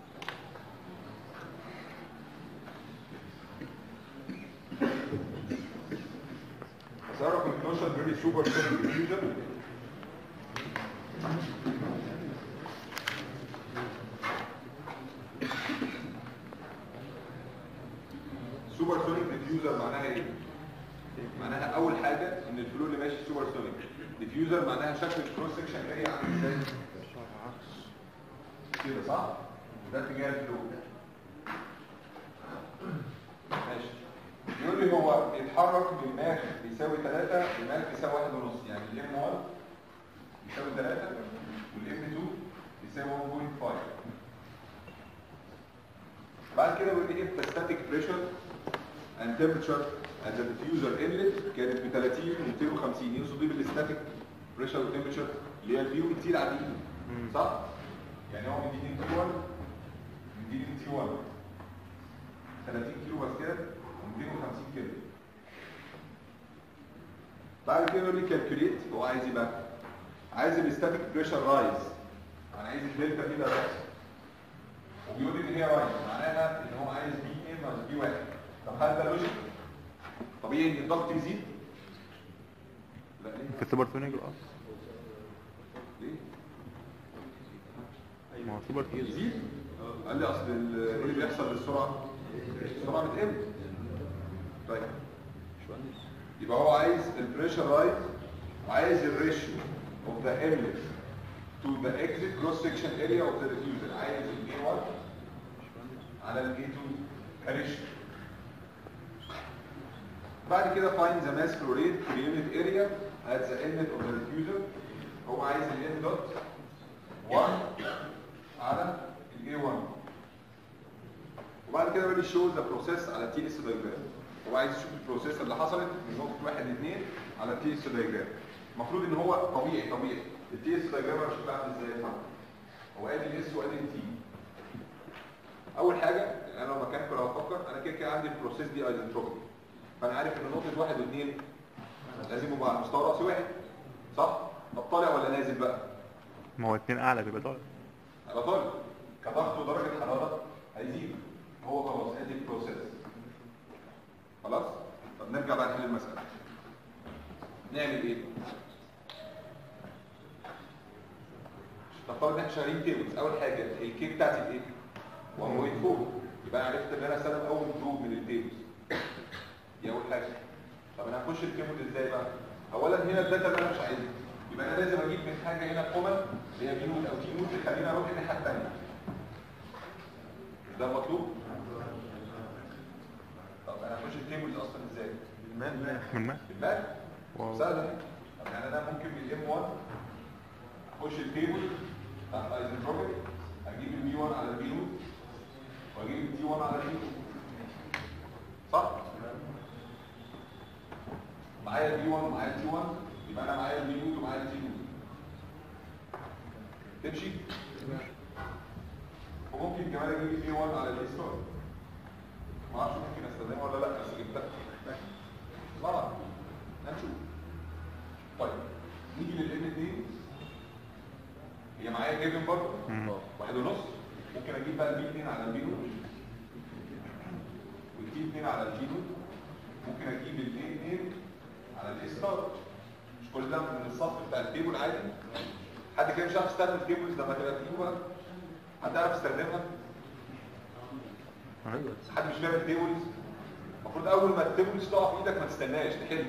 مسألة خمستاشر بيقول لي سوبر سونيك ديفيوجن. سوبر سونيك ديفيوزر معناها ايه؟ معناها اول حاجه ان الفلو اللي ماشي سوبر سونيك. ديفيوزر معناها شكل الكروس سكشن اريا عامل ازاي؟ كده صح؟ ده اتجاه الفلو. ماشي. يقول لي هو يتحرك من ماخ بيساوي ثلاثة لماخ بيساوي واحد ونص، يعني الام واحد بيساوي ثلاثة والام اتنين بيساوي واحد فاصلة خمسة. بعد كده بيقول لي ايه static pressure and temperature at the diffuser inlet كانت ب ثلاثين و مئتين وخمسين. يقصد ايه بالستاتيك بريشر والتمبرتشر؟ اللي هي الفيو كتير عاديين صح؟ يعني هو مديني تي واحد مديني تي واحد ثلاثين كيلو باسكال ومئتين وخمسين كيلو. بعد كده يقول لي كالكوليت. هو عايز ايه بقى؟ عايز الستاتيك بريشر رايز، انا عايز الدلتا كده رايز، وبيقول لي ان هي رايز معناها ان هو عايز بي اثنين ناقص بي واحد. طب هل ده لوجيك؟ طبيعي ان الضغط يزيد؟ لا ليه؟ في السوبر سونيك اه ليه؟ ما هو سوبر سونيك يزيد؟ قال لي اصل ال- ايه اللي بيحصل للسرعه؟ السرعه بتقل. طيب يبقى هو عايز البريشر رايز وعايز الريشيو اوف ذا inlet to the exit cross section area of the diffuser. عايز ال إيه واحد على ال إيه اتنين كريشيو. بعد كده find the mass flow rate per unit area at the inlet of the diffuser. هو عايز ال N dot واحد على ال إيه واحد. وبعد كده بيقول لي show the process على تي اس diagram. هو عايز يشوف البروسيس اللي حصلت من نقطه واحد لاثنين على التي اس diagram. المفروض ان هو طبيعي طبيعي التي اس diagram انا شكلها عامل ازاي؟ هو ادي الاس وادي التي. اول حاجه انا لو مكانكم لو افكر انا كده كده عندي البروسيس دي ايزنتروبيك، فانا عارف ان نقطه واحد واثنين لازم يبقى على مستوى راسي واحد صح؟ طب طالع ولا نازل بقى؟ ما هو اتنين اعلى بيبقى طالع. هيبقى طالع كضغط ودرجه حراره هيزيد. هو خلاص ادي البروسيس. خلاص؟ طب نرجع بقى نحل المساله. نعمل ايه؟ نفترض ان احنا شغالين تيبلز. اول حاجه الكي بتاعتي بايه؟ واحد فاصلة أربعة. يبقى انا عرفت ان انا استخدم اول جروب من التيبلز. دي اول حاجه. طب انا هخش التيبل ازاي بقى؟ اولا هنا الداتا اللي انا مش عايزها، يبقى انا لازم اجيب من حاجه هنا كومن اللي هي بي نود او تي نود تخليني اروح الناحيه الثانيه. ده المطلوب. طب انا هخش التيبلز اصلا ازاي؟ من الماء بالمال. واو. سهله. طب يعني انا ممكن من ام واحد اخش التيبل بتاع الايزنتروبيك، اجيب البي واحد على البي نود واجيب التي واحد على التي نود، صح؟ معايا البي واحد ومعايا التي واحد، يبقى انا معايا البي نود ومعايا التي نود. تمشي؟ وممكن كمان اجيب البي واحد على الاي ستار. ما اعرفش ممكن استخدمها ولا لا، بس جبتها. طبعا هنشوف. طيب نيجي للام اتنين، هي معايا جيفن برضه واحد ونص. ممكن اجيب بقى البي اتنين على البي نود والتي اتنين على الجي نود. ممكن اجيب الاي اتنين على الاي ستار. مش كل ده من الصف بتاع التيبل عادي؟ حد كده مش عارف يستخدم التيبلز لما تبقى تجيبه بقى؟ حد يعرف يستخدمها؟ حد مش فاهم التيبلز؟ المفروض اول ما التيبلز تقع في ايدك ما تستناش تحل.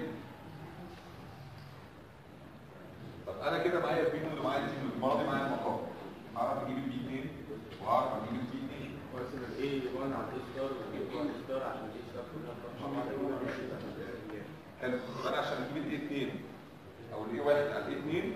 طب انا كده معايا البي نود ومعايا التي نود، المره دي معايا المقام، هعرف اجيب البي اتنين وهعرف اجيب التي اتنين. واسم الاي واحد على الاي ستار والاي واحد ستار عشان الاي ستار كلها. حلو. انا عشان اجيب الاي اتنين او الاي واحد على الاي اتنين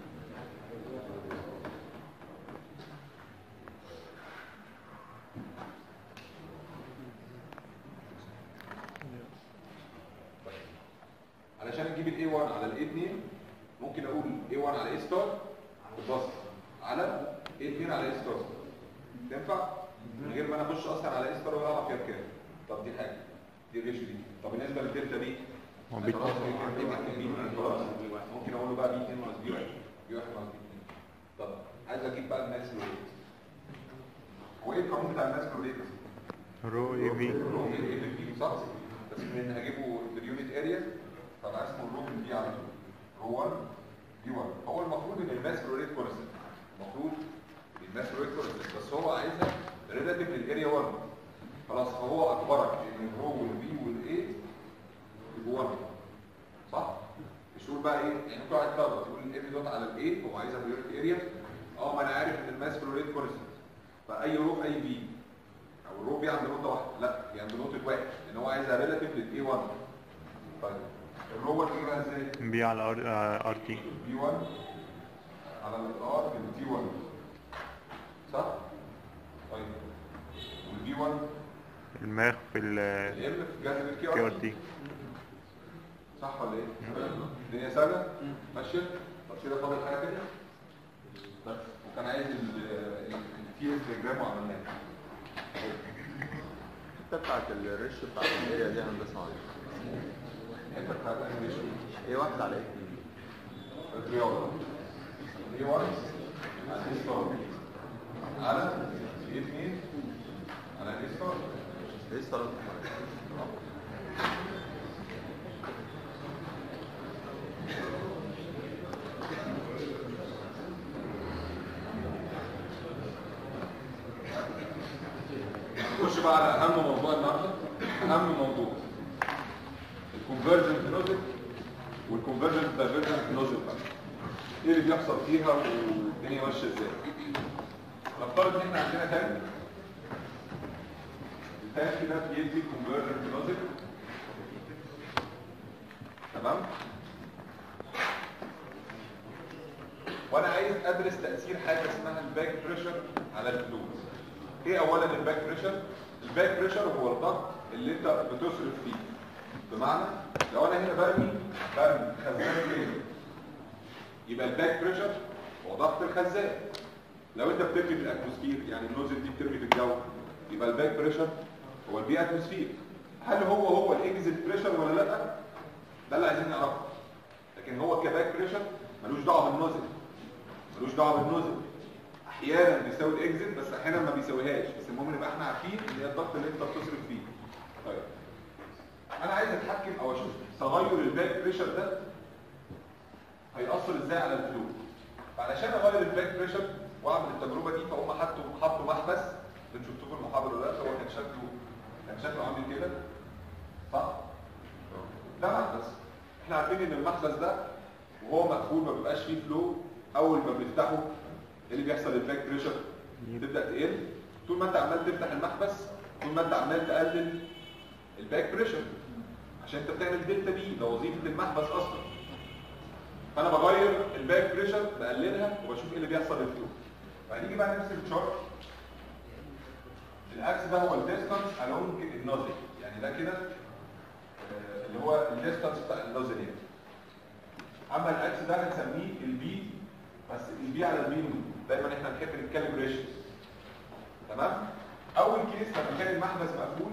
علشان اجيب الاي واحد على الاي اتنين ممكن اقول اي واحد على اي ستار بالبسط على اي اتنين على اي ستار. تنفع؟ من غير ما انا اخش اصلا على اي ستار ولا اعرف فيها بكام. طب دي حاجه، دي الريشيو دي. طب بالنسبه للدلتا دي هو بي خلاص خلاص ممكن اقول له بقى بي اتنين ناقص بي واحد، بي واحد ناقص بي اتنين. طب عايز اجيب بقى الماس فلو ريت. هو ايه القانون بتاع الماس فلو ريت؟ رو اي في رو اي في بي، صح؟ بس من هجيبه باليونت اريا طبعا اسمه الرو من بي على طول. رو واحد بي واحد. هو المفروض ان الماس فلو ريت كونستنت، المفروض الماس فلو ريت كونستنت، بس هو عايزها ريلاتيف للاريا واحد. خلاص فهو اخبرك ان الرو والبي والاي يبقوا واحد، صح؟ مش تقول بقى ايه؟ يعني كل واحد يتلخبط يقول الام دوت على الاي هو عايزها باليونت اريا. اه ما انا عارف ان الماس فلو ريت كونستنت، فاي رو في اي بي او الرو بي عند نقطه واحده، لا هي عند نقطه واحد لان هو عايزها ريلاتيف للاي واحد. طيب الرو بتجيبها ازاي؟ بي على ار ار تي. بي واحد على الار في تي واحد، صح؟ طيب والبي واحد الماخ في ال الام في جذر الكي كي ار ار تي، تي. صح ولا ايه؟ الدنيا سهله؟ ماشيه؟ طب كده فاضل حاجه تانيه؟ بس وكان عايز التي اس ديجرام وعملناه. الحته بتاعت الريش بتاعت الاريا دي هندسه عليها. الحته بتاعت الانيميشن ايه واحد على ايه؟ الرياضه. اي واحد على اي ستار على اي اتنين على اي ستار. ايه الصراحه؟ نخش بقى على اهم موضوع النهارده، اهم موضوع الكونفرجنت لوجيك والكونفرجنت دايفرجنت لوجيك. ايه اللي بيحصل فيها والدنيا ماشيه ازاي؟ نفترض ان احنا عندنا تانك، التانك ده بيدي كونفرجنت لوجيك، تمام؟ وانا عايز ادرس تاثير حاجه اسمها الباك بريشر على الفلو. ايه اولا الباك بريشر؟ الباك بريشر هو الضغط اللي انت بتصرف فيه. بمعنى لو انا هنا برمي برمي خزان كده يبقى الباك بريشر هو ضغط الخزان. لو انت بترمي في الاتموسفير يعني النوزل دي بترمي في الجو يبقى الباك بريشر هو البي اتموسفير. هل هو هو الاكزيت بريشر ولا لا؟ ده اللي عايزين نعرفه. لكن هو كباك بريشر ملوش دعوه بالنوزل، ملوش دعوه بالنوزل. احيانا بيساوي الاكزيت بس احيانا ما بيساويهاش، بس المهم نبقى احنا عارفين ان هي الضغط اللي انت بتصرف فيه. طيب انا عايز اتحكم او اشوف تغير الباك بريشر ده هيأثر ازاي على الفلو. فعلشان اغير الباك بريشر واعمل التجربه دي فهم حطوا حطوا محبس اللي شفتوه في المحاضره ده، هو كان شكله كان شكله عامل كده، صح؟ ده محبس. احنا عارفين ان المحبس ده وهو مقفول ما بيبقاش فيه فلو، اول ما بنفتحه ايه اللي بيحصل؟ الباك بريشر تبدا تقل طول ما انت عمال تفتح المحبس طول ما انت عمال تقلل الباك بريشر عشان انت بتعمل دلتا بي، ده وظيفه المحبس اصلا. فانا بغير الباك بريشر بقللها وبشوف ايه اللي بيحصل للفلو. فهنيجي بقى نفس الشارت. الاكس ده هو الديستانس الونج النوزل، يعني ده كده آه اللي هو الديستانس بتاع النوزل يعني. اما الاكس ده هنسميه البي، بس البي على البي نود، دايما احنا بنحب نتكلم ريشيوز. تمام؟ اول كيس لما كان المحبس مقفول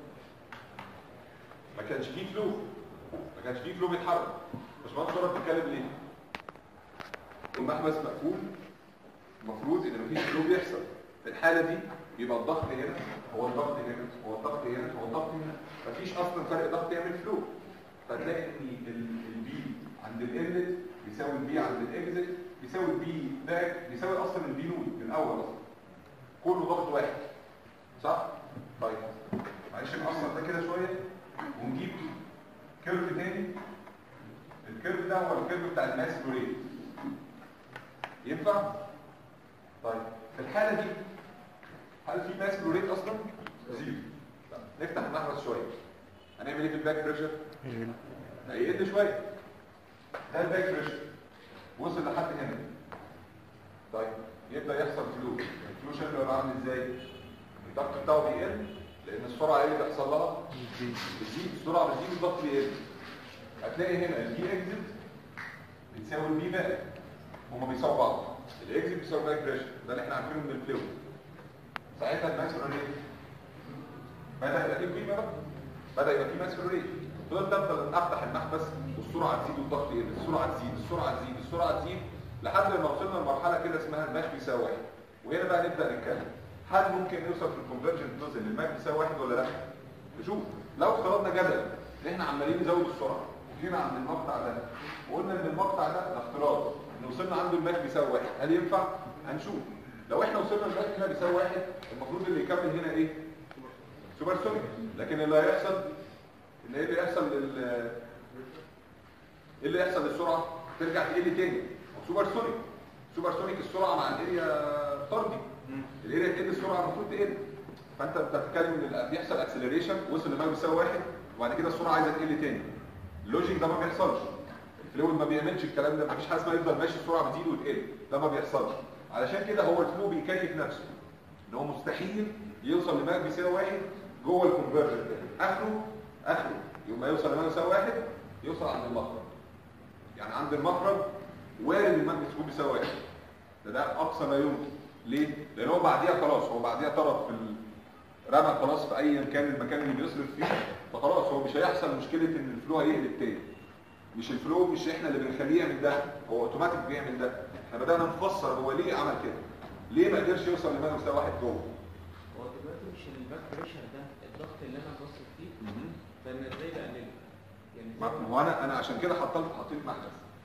ما كانش فيه فلو، ما كانش فيه فلو بيتحرك. باشمهندس صورة بتتكلم ليه؟ المحبس مقفول المفروض ان مفيش فلو بيحصل. في الحاله دي يبقى الضغط هنا هو الضغط هنا هو الضغط هنا هو الضغط هنا، مفيش اصلا فرق ضغط يعمل فلو. فتلاقي ان البي عند الانلت بيساوي البي عند الاكزت بيساوي البي باك بيساوي اصلا البي نود من الاول اصلا، كله ضغط واحد. صح؟ طيب معلش نقصر ده كده شويه ونجيب كيرف تاني. الكيرف ده هو الكيرف بتاع الماس فلو ريت. ينفع؟ طيب في الحاله دي هل في ماس فلو ريت اصلا؟ زيرو. نفتح المحبس شويه هنعمل ايه في الباك بريشر؟ هيقل شويه. ده الباك بريشر وصل لحد هنا. طيب يبدا يحصل فلو. الفلو شكله هيبقى عامل ازاي؟ الضغط بتاعه بيقل لان السرعه ايه اللي بيحصل لها؟ بتزيد. السرعه بتزيد الضغط بيقل. هتلاقي هنا البي اكزت بتساوي البي باك، هما بيساووا بعض. الاكزت بيساوي باك بريشر، ده اللي احنا عارفينه من الفلو. ساعتها الماس فلو ريت بدا يبقى فيه قيمه بقى، بدا يبقى فيه ماس فلو ريت. فضلت افضل افتح المحبس والسرعه تزيد والضغط يقل، السرعه تزيد السرعه تزيد السرعه تزيد لحد ما وصلنا لمرحله كده اسمها الماش بيساوي واحد. وهنا بقى نبدا نتكلم هل ممكن نوصل في الكونفرجنت نوزل للماش بيساوي واحد ولا لا؟ نشوف. لو افترضنا جدلا ان احنا عمالين نزود السرعه وجينا عند المقطع ده وقلنا ان المقطع ده ده افتراض ان وصلنا عنده الماش بيساوي واحد، هل ينفع؟ هنشوف. لو احنا وصلنا الماش هنا بيساوي واحد المفروض اللي يكمل هنا ايه؟ سوبر سونيك. لكن اللي هيحصل ان ايه اللي يحصل لل ايه اللي يحصل للسرعه؟ ترجع تقل تاني. سوبر سونيك سوبر سونيك السرعه مع الاريا طردي. الاريا تقل السرعه المفروض تقل. فانت انت بتتكلم ان بيحصل اكسلريشن وصل لما بيساوي واحد وبعد كده السرعه عايزه تقل تاني. اللوجيك ده ما بيحصلش. الفلويد ما بيعملش الكلام ده، مفيش حاجه اسمها يفضل ماشي السرعه بتزيد وتقل، ده ما بيحصلش. علشان كده هو الفلو بيكيف نفسه ان هو مستحيل يوصل لما بيساوي واحد جوه الكونفرجن. اخره اخره يوم ما يوصل لما بيساوي واحد يوصل عند المخرج. يعني عند المخرج وارد الماء تكون بيساوي واحد. ده ده اقصى ما يمكن. ليه؟ لان هو بعديها خلاص هو بعديها طرف في رمى خلاص في اي كان المكان اللي بيصرف فيه، فخلاص هو مش هيحصل مشكله ان الفلو هيقلب تاني. مش الفلو مش احنا اللي بنخليه يعمل ده، هو اوتوماتيك بيعمل ده. احنا بدانا نفسر هو ليه عمل كده. ليه ما قدرش يوصل لما بيساوي واحد جوه؟ هو دلوقتي مش الباك بريشر ده الضغط اللي انا بصرف فيه، فانا ازاي بقلله؟ يعني ما هو انا انا عشان كده حطيت حطيت محبس.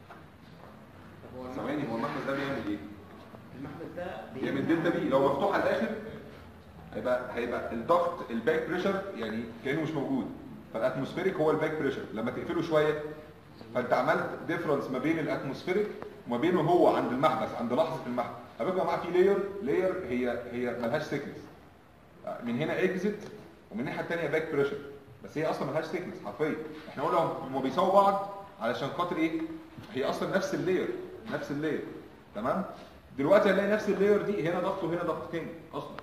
طب هو ثواني، هو المحبس ده بيعمل ايه؟ المحبس ده بيعمل دلتا بي. لو مفتوح على الاخر هيبقى هيبقى الضغط الباك بريشر يعني كانه مش موجود. فالاتموسفيريك هو الباك بريشر. لما تقفله شويه فانت عملت ديفرنس ما بين الاتموسفيريك وما بينه هو عند المحبس عند لحظه المحبس. هيبقى معاه في لاير لاير هي هي ملهاش سيكنس. من هنا اكزيت ومن الناحيه الثانيه باك بريشر، بس هي اصلا ملهاش سيكنس حرفيا. احنا قلنا هم بيساووا بعض علشان خاطر ايه؟ هي اصلا نفس اللاير نفس اللاير. تمام؟ دلوقتي هنلاقي نفس اللاير دي هنا ضغط وهنا ضغط تاني اصلا.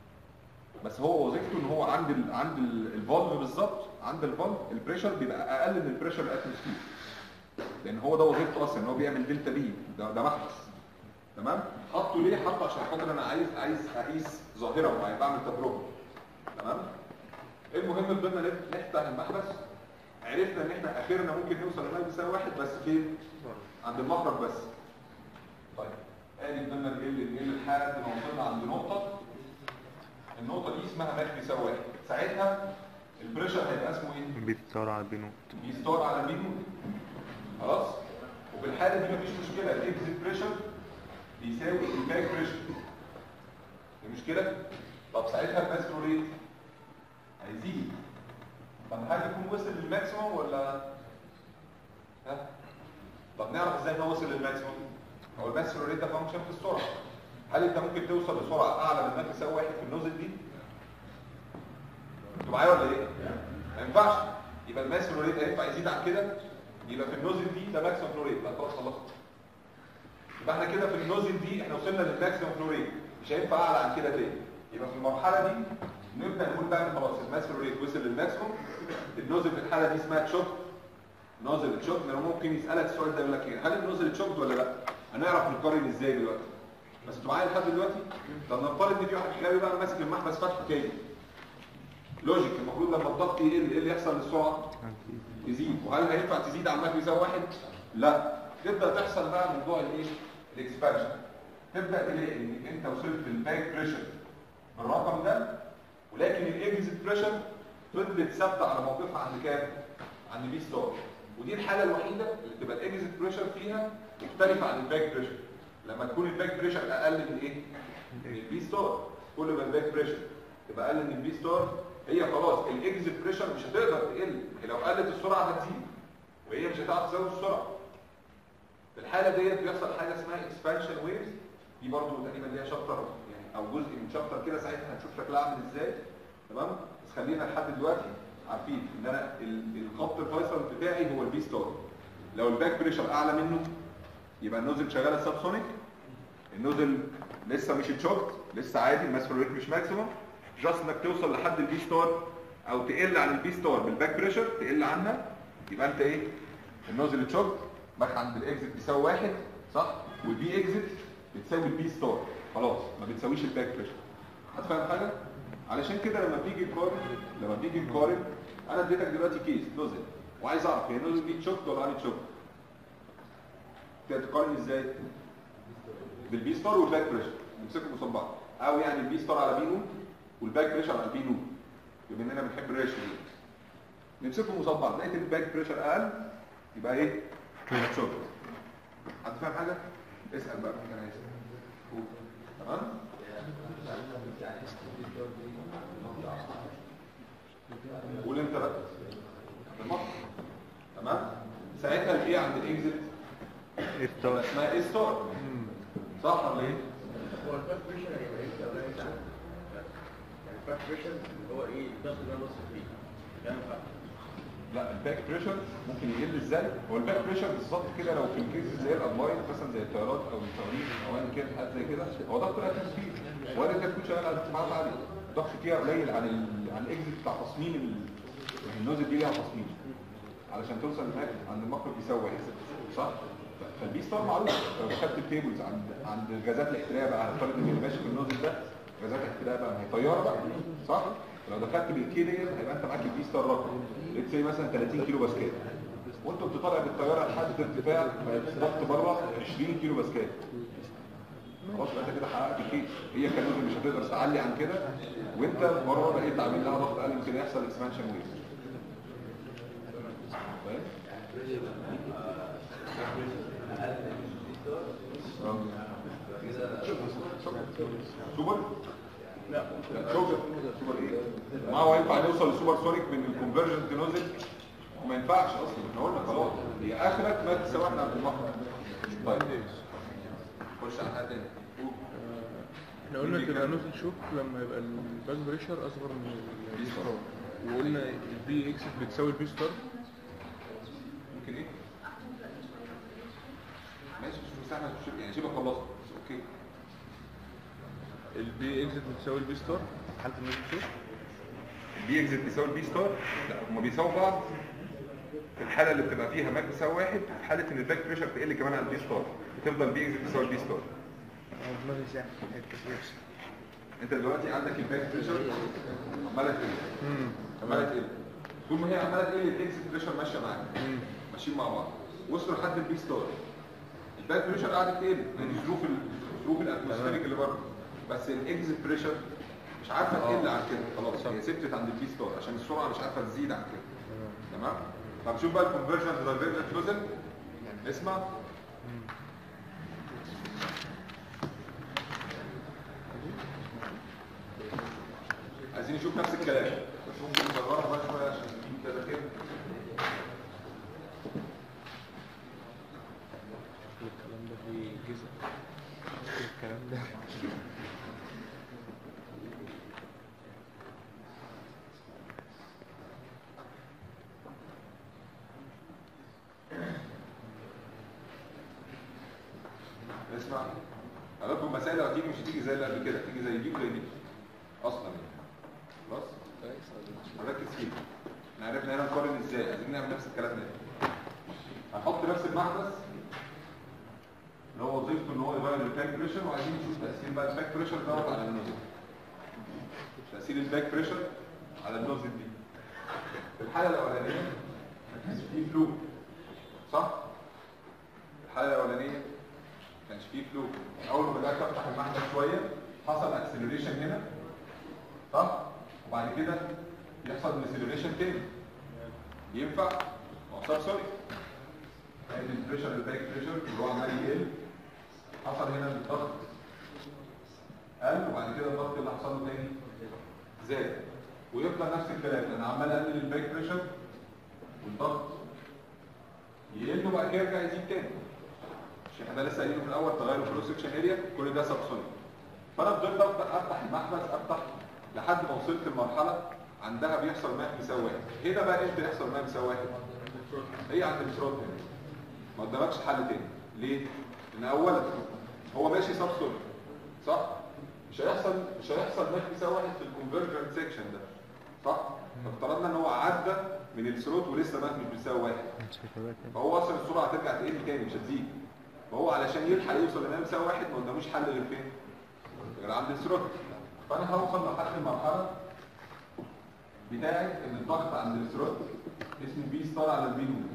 بس هو وظيفته ان هو عند ال عند الفالف بالظبط، عند الفالف البريشر بيبقى اقل من البريشر الاتموسفير. لان هو ده وظيفته اصلا ان هو بيعمل دلتا بي. ده ده محبس. تمام؟ حطه ليه؟ حطه عشان خاطر انا عايز عايز اقيس ظاهره معينه، بعمل تجربه. تمام؟ المهم فضلنا نفتح المحبس، عرفنا ان احنا اخرنا ممكن نوصل لما بيساوي واحد بس فين؟ عند المخرج بس. طيب ادي فضلنا نقل نقل لحد ما وصلنا عند نقطه، النقطه دي اسمها ماش بيساوي واحد. ساعتها البريشر هيبقى اسمه ايه؟ بيستار على البنود. بيستار على البنود. خلاص؟ وفي الحاله دي مفيش مشكله، الاكزيت بريشر بيساوي الباك بريشر. دي مشكله؟ طب ساعتها الماس فلو ريت هيزيد. طب هل يكون وصل للماكسيموم ولا ها؟ طب نعرف ازاي ان هو وصل للماكسيموم؟ هو الماس فلو ريت ده فانكشن في السرعه. هل انت ممكن توصل لسرعه اعلى من ما تساوي واحد في النوزل النوزل دي؟ انتوا معايا ولا ايه؟ ما ينفعش. يبقى الماس فلو ريت هينفع يزيد عن كده؟ يبقى في النوزل دي ده ماكسيمم فلو ريت. بقى خلاص خلصت. يبقى احنا كده في النوزل دي احنا وصلنا للماكسيمم فلو ريت، مش هينفع اعلى عن كده تاني. يبقى في المرحله دي نبدا نقول بقى ان خلاص الماس فلو ريت وصل للماكسيمم. النوزل في الحاله دي اسمها تشوك. نوزل تشوك. لانه ممكن يسالك السؤال ده يقول لك ايه؟ هل النوزل تشوكد ولا لا؟ هنعرف نقارن ازاي دلوقتي. بس انتوا معايا لحد دلوقتي؟ طب نفترض ان في واحد خلاوي بقى ماسك المحبس فتحه تاني. لوجيك المفروض لما الضغط يقل ايه اللي يحصل للسرعه؟ تزيد. وهل هينفع تزيد عن ما بيساوي واحد؟ لا. تبدا تحصل بقى موضوع الايه؟ الاكسبانشن. تبدا تلاقي ان انت وصلت للباك بريشر بالرقم ده، ولكن الاكزيت بريشر فضلت ثابته على موقفها عند كام؟ عند بي ستار. ودي الحاله الوحيده اللي تبقى الاكزيت بريشر فيها مختلفه عن الباك بريشر. لما تكون الباك بريشر اقل من ايه؟ من البي ستار. كل ما الباك بريشر تبقى اقل من البي ستار هي خلاص الاكزيت بريشر مش هتقدر تقل. لو قلت السرعه هتزيد وهي مش هتعرف تزود السرعه. في الحاله ديت بيحصل حاجه اسمها اكسبانشن ويفز. دي برضه تقريبا ليها شابتر يعني او جزء من شابتر كده، ساعتها هنشوف شكلها عامل ازاي. تمام؟ بس خلينا لحد دلوقتي عارفين ان انا الخط الفيصل بتاعي هو البي ستار. لو الباك بريشر اعلى منه يبقى النوزل شغاله سابسونيك. النوزل لسه مش تشوكت، لسه عادي، الماس فلو ريت مش ماكسيموم. جاست انك توصل لحد البي ستار او تقل عن البي ستار بالباك بريشر، تقل عنها، يبقى انت ايه؟ النوزل تشوكت باك عند الاكزيت بيساوي واحد، صح؟ والبي اكزيت بتساوي البي ستار، خلاص ما بتساويش الباك بريشر. هتفهم حاجه؟ علشان كده لما بيجي نقارن لما بيجي نقارن انا اديتك دلوقتي كيس نوزل وعايز اعرف هي النوزل دي تشوكت ولا ان تشوكت. تقارن ازاي؟ بالبي ستار والباك بريشر، نمسكهم قصاد بعض. او يعني البي ستار على بي نود والباك بريشر على بي نود، بما اننا بنحب الريشيو دي. نمسكهم قصاد بعض، لقيت الباك بريشر اقل يبقى ايه؟ تشوكت. حد فاهم حاجه؟ اسال بقى مين كان عايز يسال. تمام؟ قول انت بقى. بالمصر. تمام؟ ساعتها الايه عند الاكزيت استوى. اسمها ايه ستار. صح ولا ايه؟ هو الباك بريشر هيبقى ايه ولا ايه؟ يعني الباك بريشر اللي هو ايه؟ الضغط اللي انا بص فيه. ينفع؟ لا الباك بريشر ممكن يقل ازاي؟ هو الباك بريشر بالظبط كده لو في الكيس زي الابلايد مثلا زي الطيارات او الصواريخ او ايا كان حاجه زي كده، هو ضغط الاتموس فيه وارد انت تكون شغال على ارتفاعات عاليه، الضغط فيها قليل عن ال... عن الاكزيت بتاع تصميم ال... النوزل دي ليها تصميم علشان توصل هناك عند المخرج بيساوي واحد، صح؟ فالبي ستار معروف. لو خدت التيبلز عند عند غازات الاحتراق بقى، هنفترض ان اللي ماشي في النوزل ده غازات احتراق بقى، هي طياره بقى، صح؟ لو دخلت بالكي ديت هيبقى انت معاك البي ستار رقم ليتس سي مثلا ثلاثين كيلو باسكال، وانت بتطلع بالطياره لحد ارتفاع ضغط بره عشرين كيلو باسكال، خلاص يبقى انت كده حققت الكيس. هي كنوزل مش هتقدر تعلي عن كده، وانت بره بقيت عامل لها ضغط اقل، يمكن يحصل اكسبانشن ويف. فاهم؟ سوبر؟ لا سوبر سوبر ايه؟ ما هو ينفع نوصل لسوبر سونيك من الكونفرجنت نوزل؟ وما ينفعش اصلا، احنا قلنا خلاص هي اخرك ما تساوي احنا عند المخرج. طيب خش على حاجه ثانيه. احنا قلنا تبقى نوزل شوك لما يبقى الباك بريشر اصغر من البي ستار، وقلنا البي اكس بتساوي البي ستار. ممكن ايه؟ ماشي مش مساحه يعني شبه خلصت بس اوكي. البي اكس بتساوي البي ستار في حاله النوزل شوك. البي اكزيت بيساوي البي ستار؟ لا هما بيساووا بعض في الحاله اللي بتبقى فيها ماك بيساوي واحد، في حاله ان الباك بريشر تقل كمان عن البي ستار بتفضل البي اكزيت بيساوي البي ستار. انت دلوقتي عندك الباك بريشر عماله تقل عماله تقل طول ما هي عماله تقل الاكزيت بريشر ماشيه معاك ماشيين مع بعض، وصلوا لحد البي ستار الباك بريشر قاعده تقل لان ظروف الظروف الاتموسفيريك اللي بره، بس الاكزيت بريشر مش عارفه تقل عن كده، خلاص هي ثبتت عند البي ستار عشان السرعه مش عارفه تزيد عن كده. تمام؟ طب شوف بقى الكونفرجنت دايفرجنت نوزل. اسمع عايزين نشوف نفس الكلام بس ممكن نصغرها بقى شويه عشان نجيب كده كده. الكلام ده فيه جزء الكلام ده اسمع هقول المسائل لو هتيجي مش هتيجي زي اللي قبل كده، هتيجي زي دي وزي دي اصلا يعني. خلاص هنركز فيه. احنا عرفنا هنا نقارن ازاي، عايزين نعمل نفس الكلام ده. هنحط نفس المحبس اللي هو وظيفته ان هو يغير الباك بريشر، وعايزين نشوف تاثير بقى الباك بريشر دوت على النوزل. تاثير الباك بريشر على النوزل دي. في الحاله الاولانيه ما كانش فيه فلو صح؟ الحاله الاولانيه ما كانش فيه فلو. اول ما بدات افتح المحبس شويه حصل اكسلريشن هنا صح؟ وبعد كده يحصل ديسلريشن تاني. ينفع؟ معصب سوري. ادي البريشر الباك بريشر اللي هو عمال يقل. حصل هنا الضغط قل، وبعد كده الضغط اللي حصل له تاني زاد. ويفضل نفس الكلام، انا عمال اقلل الباك بريشر والضغط يقل وبعد كده يرجع يزيد تاني. مش احنا لسه قايلينه في الاول تغير الكروس سكشن اريا، كل ده سبسونيك. فانا فضلت افتح المحبس افتح لحد ما وصلت لمرحله عندها بيحصل ماء بيساوي واحد. هنا بقى امتى يحصل ماء بيساوي واحد؟ هي عند الثروت هنا. ما قدامكش حل تاني. ليه؟ لان اولا هو ماشي سب سوليد صح؟ مش هيحصل مش هيحصل ماء بيساوي واحد في الكونفرجنت سيكشن ده صح؟ فافترضنا ان هو عدى من الثروت ولسه ماء مش بيساوي واحد. فهو اصلا السرعه هترجع تقل تاني مش هتزيد. فهو علشان يلحق يوصل لماء بيساوي واحد ما قداموش حل غير فين؟ غير عند الثروت. فانا هوصل لحد المرحله بتاعي ان الضغط عند الثروت اسمه بي ستار على البي نود.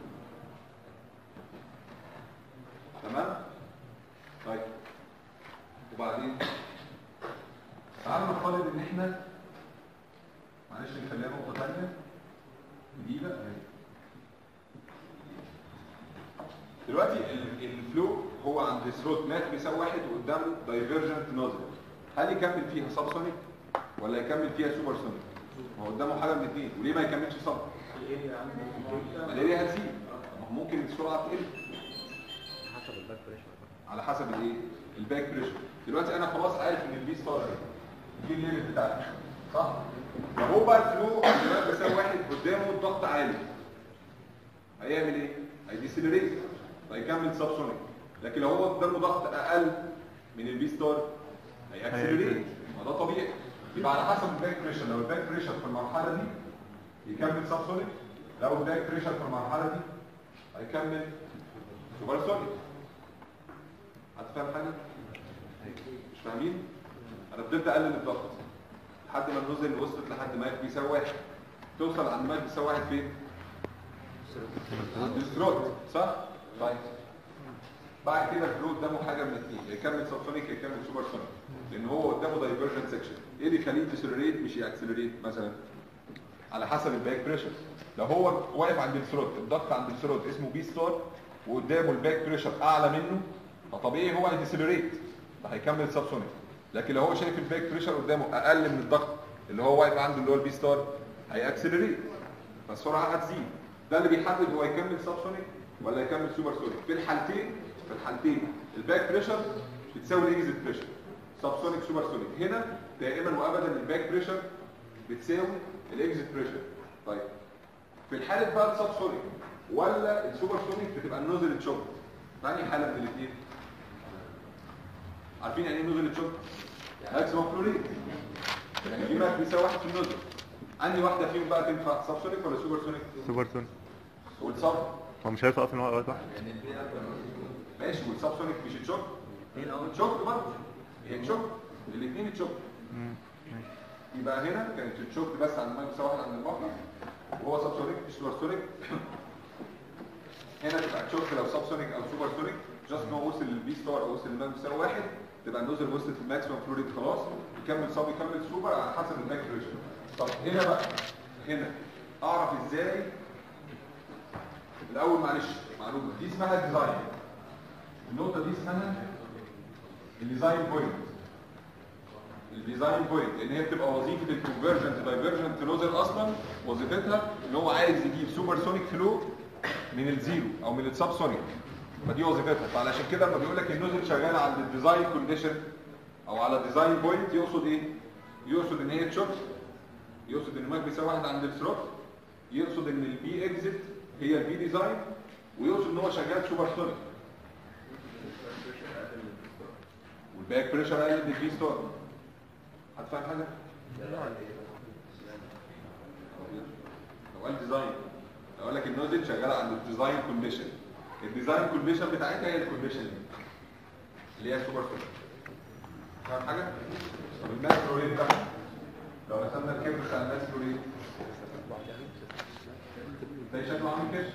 تمام؟ طيب وبعدين تعالوا نفترض ان احنا معلش نخليها نقطه ثانيه جديده اهي. دلوقتي الفلو هو عند الثروت مات بيساوي واحد وقدامه دايفرجنت نوزل. هل يكمل فيها سب سونيك ولا يكمل فيها سوبر سونيك؟ ما هو قدامه حاجه من الاثنين. وليه ما يكملش سب؟ الاريا عنده الاريا هتزيد. ما هو ممكن السرعه تقل حسب الباك بريشر على حسب الايه؟ الباك بريشر. دلوقتي انا خلاص عارف ان البي ستار دي الليمت بتاعتي صح؟ فهو بقى الفلو عند بيساوي واحد قدامه الضغط عالي. هيعمل ايه؟ هيديسلريت فيكمل سب سونيك. لكن لو هو قدامه ضغط اقل من البي ستار هيأكسلريت. ما ده طبيعي. يبقى على حسب الباك بريشر. لو الباك بريشر في المرحله دي يكمل سب سونيك، لو الباك بريشر في المرحله دي هيكمل سوبر سونيك. هتفهم حاجه؟ مش فاهمين؟ انا فضلت اقلل الضغط لحد ما النوزل وصلت لحد ما بيساوي واحد. توصل عند ما بيساوي واحد فين؟ عند الثروت صح؟ طيب بعد كده الفلو قدامه حاجه من الاثنين، يكمل سب سونيك يكمل سوبر سونيك. لان هو قدامه دايفرجنت سيكشن. ايه اللي يخليه ديسلريت مش ياكسلريت مثلا؟ على حسب الباك بريشر. لو هو واقف عند الثروت الضغط عند الثروت اسمه بي ستار وقدامه الباك بريشر اعلى منه فطبيعي هو هيديسلريت فهيكمل سب سونيك. لكن لو هو شايف الباك بريشر قدامه اقل من الضغط اللي هو واقف عنده اللي هو البي ستار هياكسلريت فالسرعه هتزيد. ده اللي بيحدد هو يكمل سب سونيك ولا يكمل سوبر سونيك. في الحالتين في الحالتين الباك بريشر بتساوي الاكزيت بريشر سب سونيك سوبر سونيك. هنا دائما وابدا الباك بريشر بتساوي الاكزيت بريشر. طيب في الحاله بقى السب سونيك ولا السوبر سونيك بتبقى النوزل تشوك. ثاني حاله من الاثنين عارفين يعني ايه نوزل تشوك؟ ماكسيمم فلو ريت. يعني في ماك بيساوي واحد في النوزل. انهي واحده فيهم بقى تنفع سب سونيك ولا سوبر سونيك؟ سوبر سونيك. والسب هو مش هيطلع اصلا وقت واحد. ماشي والسب سونيك مش تشوك؟ تشوك برضه. هي تشوك الاثنين تشوك. يبقى هنا كانت تشوك بس عند ما بيساوي واحد عند المحور وهو سب سونيك مش سوبر سونيك. هنا تبقى تشوك لو سب سونيك او سوبر سونيك جاست ان هو وصل للبي ستار او وصل للماك بيساوي واحد تبقى النوزل وصلت للماكسيمم فلو ريت خلاص يكمل سب يكمل سوبر على حسب الباك بريشر. طب هنا بقى هنا اعرف ازاي؟ الاول معلش معلومه دي اسمها ديزاين. النقطه دي اسمها الديزاين بوينت. الديزاين بوينت لان هي بتبقى وظيفه الكونفرجنت دايفرجنت نوزل اصلا وظيفتها ان هو عايز يجيب سوبر سونيك فلو من الزيرو او من السب سونيك. فدي وظيفتها. فعلشان كده لما بيقول لك النوزل شغاله عند الديزاين كونديشن او على الديزاين بوينت يقصد ايه؟ يقصد ان هي تشوك، يقصد ان ماك بيساوي واحد عند الثروت، يقصد ان البي اكزيت هي البي ديزاين، ويقصد ان هو شغال سوبر سونيك. والباك بريشر اقل من البي ستار. هتفهم حاجه؟ لو قال ديزاين، لو قال لك النوزل شغاله عند الديزاين كونديشن، الديزاين كونديشن بتاعتها هي الكونديشن دي اللي هي السوبر سوبر. فاهم حاجه؟ طب الماكرو ريت بقى، لو رسمنا الكيرف بتاع الماكرو ريت ده شكله عامل كده،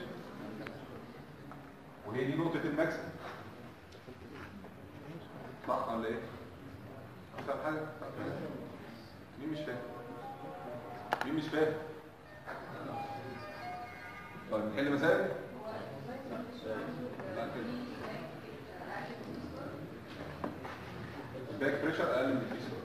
وهي دي نقطه الماكسيمم، صح ولا ايه؟ فاهم حاجه؟ مين مش فاهم؟ مين مش فاهم؟ طيب نحل مسائل؟ لا كده. الباك بريشر اقل من البي ستار.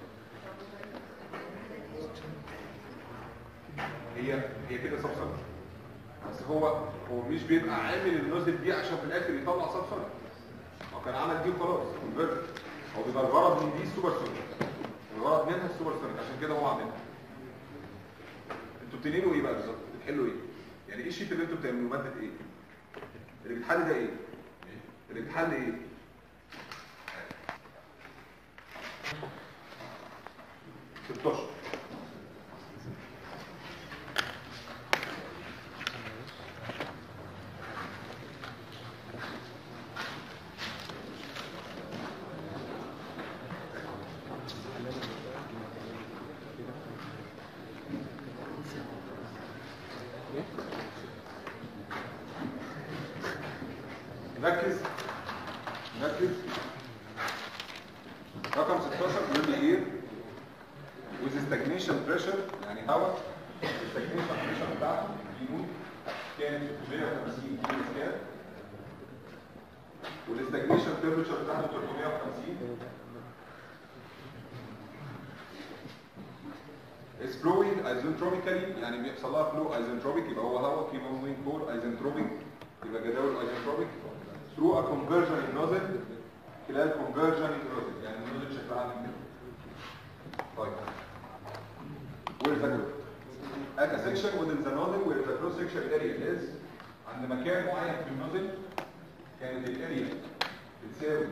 هي هي كده صفصفه، بس هو هو مش بيبقى عامل النوزل دي عشان في الاخر يطلع صفصفه. هو كان عمل دي وخلاص كونفرت. هو بيبقى الغرض من دي السوبر سونيك، الغرض منها السوبر سونيك، عشان كده هو عاملها. انتوا بتنقلوا ايه بقى بالظبط؟ بتحلوا ايه؟ يعني ايه الشيت اللي انتوا بتعملوه؟ ماده ايه؟ اللي بيتحل ده ايه؟ اللي بيتحل ايه؟ ستاشر. نركز نركز رقم ستاشر بيقول لي ايه؟ with stagnation pressure، يعني هواء stagnation pressure بتاعته يموت كانت مية وخمسين كيلو سكان، والستاجنيشن temperature بتاعته تلتمية وخمسين. is flowing isentropically، يعني بيحصل لها flow isentropic، يبقى هو هواء keep on moving cold isentropic، يبقى جداول isentropic through a conversion in nozzle، خلال conversion in nozzle، يعني النوزل شكلها عامل كده. طيب where is the good؟ at a section within the nozzle where the cross section area is، عند مكان معين في النوزل كانت الاريا بتساوي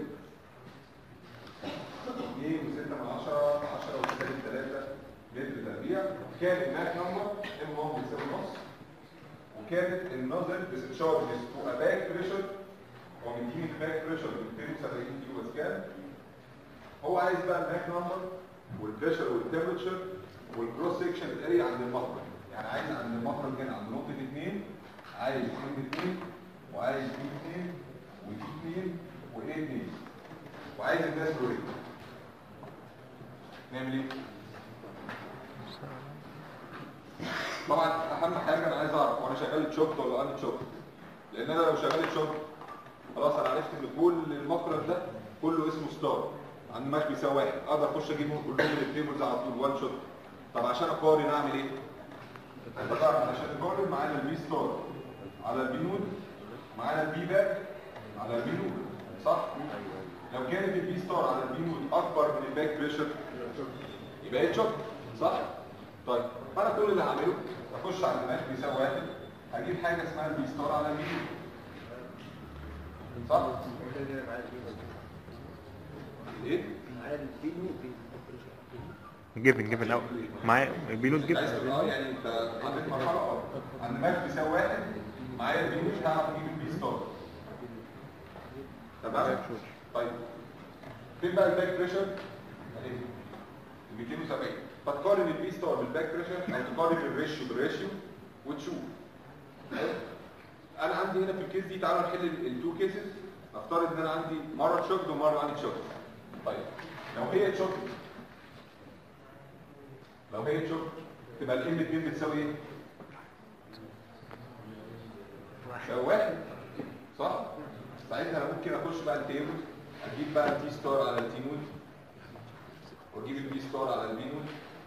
اتنين وستة من عشرة، عشرة وسالب تلاتة متر تربيع، كان الماك نمبر ام واحد بيساوي نص، وكانت النوزل بتتشارجز تو ا باك بريشر، هو مديني الباك بريشر مئتين وسبعين كيلو باسكال. هو عايز بقى الماك نمبر والبريشر والتمبرتشر والكروس سكشن الاريا عند المخرج، يعني عايز عند المخرج هنا عند نقطه اتنين، عايز ام اتنين وعايز بي اتنين ودي اتنين وايه اتنين، وعايز الناس رولي. نعمل ايه؟ طبعا اهم حاجه انا عايز اعرف وانا شغال تشوكت ولا انا تشوكت، لان انا لو شغال تشوكت خلاص انا عرفت ان كل المخرج ده كله اسمه ستار، عند ماش بيساوي واحد، اقدر اخش اجيبهم كلهم من التيبلز على طول وان شوت. طب عشان اقارن اعمل ايه؟ طبعا عشان اقارن معانا البي ستار على البي نود، معانا البي باك على البي نود، صح؟ لو كانت البي ستار على البي نود اكبر من الباك بريشر يبقى هي تشوك، صح؟ طيب فانا كل اللي هعمله اخش على الماش بيساوي واحد، هجيب حاجه اسمها البي ستار على البي نود، صح؟ ايه؟ جيفن جيفن او معايا بينود جيفن. اه يعني انت عندك مرحله اه عند ماك بيساوي واحد، معايا البي مش هعرف اجيب البي ستار، تمام؟ طيب فين بقى الباك بريشر؟ اهي مئتين وسبعين. فتقارن البي ستار بالباك بريشر او تقارن الريشيو بالريشيو وتشوف. انا عندي هنا في الكيس دي، تعالوا نحل التو كيسز. نفترض ان انا عندي مره تشوكد ومره عندي تشوكد. طيب لو هي تشوكد لو هي تشوكد تبقى الام اتنين بتساوي ايه؟ تساوي واحد، صح؟ ساعتها انا ممكن اخش بقى التيبل، اجيب بقى التي ستار على التي نود، واجيب البي ستار على البي نود.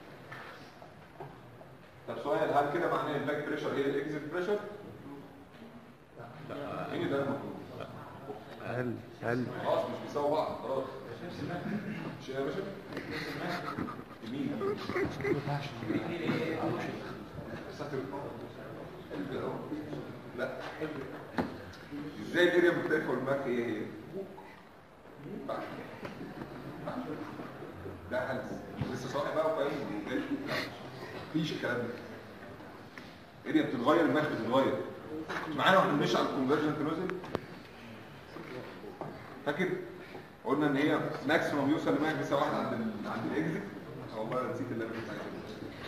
طب سؤال، هل كده معناه الباك بريشر هي الاكزيت بريشر؟ لا. مين ده المفروض؟ اقل اقل خلاص مش بيساووا بعض، خلاص. مش يا باشا؟ يمين. لا. ازاي الاريا مختلفه والمارك هي هي؟ ده هلس لسه صاحي بقى وفاهم وجاي مفيش الكلام ده. اريا بتتغير، الماك بتتغير. مش معانا واحنا بنمشي على الكونفرجنت نوزل؟ فاكر؟ قلنا ان هي ماكسيموم يوصل لماك بيساوي واحد عند ال عند الاكزيت. اه والله انا نسيت اللي انا كنت عايزه.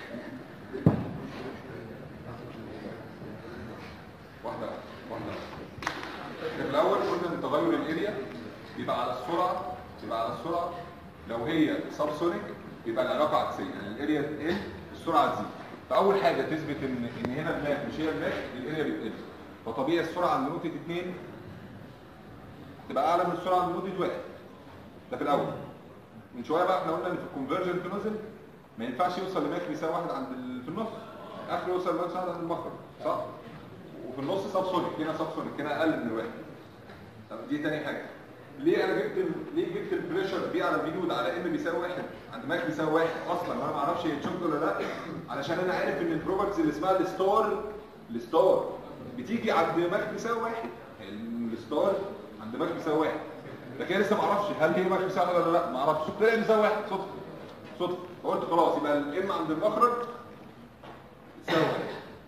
واحده واحده. في الاول قلنا ان تغير الاريا بيبقى على السرعه، بيبقى على السرعه. لو هي سب سونيك يبقى العلاقه عكسيه، يعني الاريا تقل السرعه تزيد. فاول حاجه تثبت ان ان هنا الماك مش هي الماك، الاريا بتقل. فطبيعي السرعه عند نقطه اتنين تبقى اعلى من السرعه عند نقطه واحد. ده في الاول. من شويه بقى احنا قلنا ان في الكونفرجنت نوزل ما ينفعش يوصل لماك بيساوي واحد عند ال... في النص. اخره يوصل لماك واحد عند المخرج، صح؟ وفي النص سب سونيك، هنا سب سونيك، هنا اقل من الواحد. طب دي تاني حاجه. ليه انا جبت ال... ليه جبت البريشر بي على بي نود على ام بيساوي واحد عند ماك بيساوي واحد اصلا وانا ما اعرفش هي تشوف ولا لا؟ علشان انا عارف ان البروبرتيز اللي اسمها الستار الستار بتيجي عند ماك بيساوي واحد. الستار عند ماك بيساوي واحد. لكن لسه ما اعرفش هل هي ماك بيساوي ولا لا، ما اعرفش. طلع بيساوي واحد صدفه صدفه. فقلت خلاص يبقى الام عند المخرج تساوي واحد.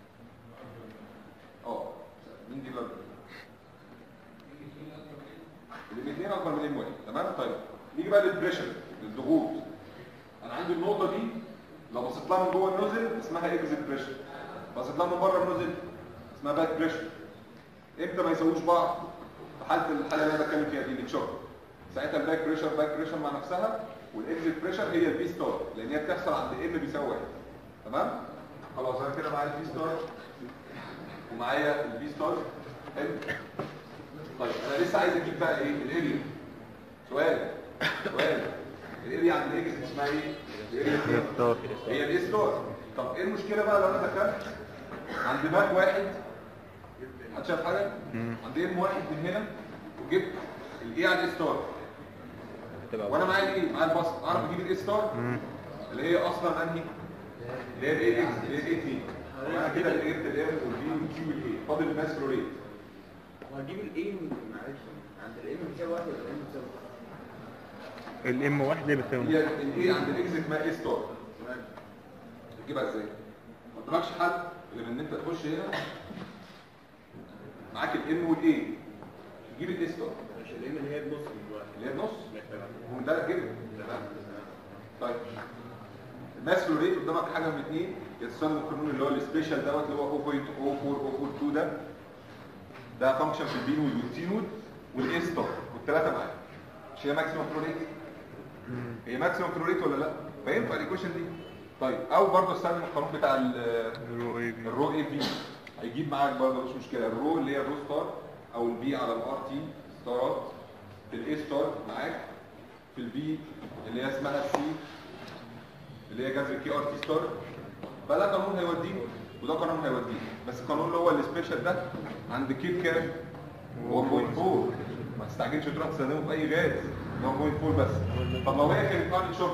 اه مين دي بقى؟ الاثنين اكبر من ام واحد. تمام. طيب نيجي بقى للبريشر، للضغوط. انا عندي النقطه دي لو بصيت لها من جوه النوزل اسمها اكزيت بريشر، بصيت لها من بره النوزل اسمها باك بريشر. امتى ما يساووش بعض؟ في حاله الحاله اللي انا بتكلم فيها دي التشوك. ساعتها الباك بريشر باك بريشر مع نفسها، والاكزيت بريشر هي البي ستار، لان هي بتحصل عند ام بيساوي واحد. تمام؟ خلاص انا كده معايا البي ستار ومعايا البي ستار. حلو. طيب انا لسه عايز اجيب بقى ايه؟ الاريا. سؤال سؤال الاريا عند الاكزيت اسمها ايه؟ الاريا ستار. هي الاي ستار. طب ايه المشكله بقى لو انا دخلت عند ماك واحد؟ حد شايف حاجه؟ عند ام واحد من هنا وجبت الاي على الاي ستار، وانا معايا الايه؟ معايا البسط، اعرف اجيب الاي ستار اللي هي اصلا انهي؟ اللي هي الاي اكس، اللي هي الاي اتنين. وانا كده اللي جبت الام والبي والكيو والاي، فاضل الماس فلو ريت. وهجيب الايه معلش عند الام بيساوي واحد ولا الام بيساوي واحد؟ الام واحد اللي بتساوي هي الايه عند الاكزيت ما اي ستار. تجيبها ازاي؟ ما قدامكش حل غير ان انت تخش هنا معاك الام والاي، تجيب الاي ستار. مش الام اللي هي النص من الواحد اللي هي النص ومن ده كده. طيب الماس فلو ريت قدامك حاجه من اثنين، يستخدم القانون اللي هو السبيشال دوت اللي هو صفر فاصلة صفر أربعة صفر اتنين ده. ده فانكشن في البي نود والتي نود والاي ستار والثلاثه معاك. مش هي ماكسيمم فلو ريت؟ هي ماكسيمم فلو ريت ولا لا؟ فينفع الايكويشن دي. طيب او برضه استخدم القانون بتاع الرو اي بي. الرو اي بي هيجيب معاك برضه مش مشكله. الرو اللي هي الرو ستار او البي على الار تي ستارات، الاي ستار معاك في البي اللي هي اسمها السي اللي هي جذر كي ار تي ستار. فده قانون هيوديني وده قانون هيوديني، بس القانون اللي هو السبيشال ده عند كيب كام؟ واحد فاصلة أربعة. ما تستعجلش تروح تستخدمه في اي غاز، واحد فاصلة أربعة بس. طب لو هي كانت ان شوك،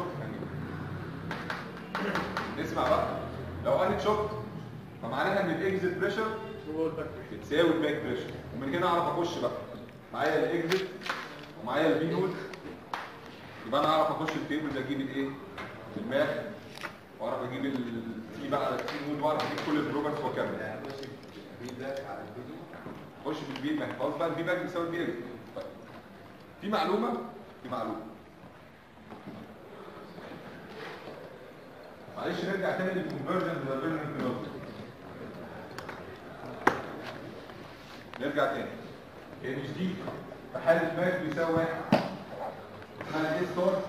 اسمع بقى، لو ان شوك فمعناها ان الاكزيت بريشر بتساوي الباك بريشر، ومن هنا اعرف اخش بقى معايا الاكزيت ومعايا البي نود. يبقى انا اعرف اخش التيبل اجيب الايه؟ الماك، واعرف اجيب التي بقى على التي نود، واعرف اجيب كل البروبرتيز واكمل. خش في البي باك، خلاص بقى البي باك بيساوي البي اكزيت. طيب في معلومه في معلومه معلش نرجع تاني للكونفرجن للفيرجن كلوز. نرجع تاني. هي مش دي في حاله ماك بيساوي واحد اسمها ايه ستار؟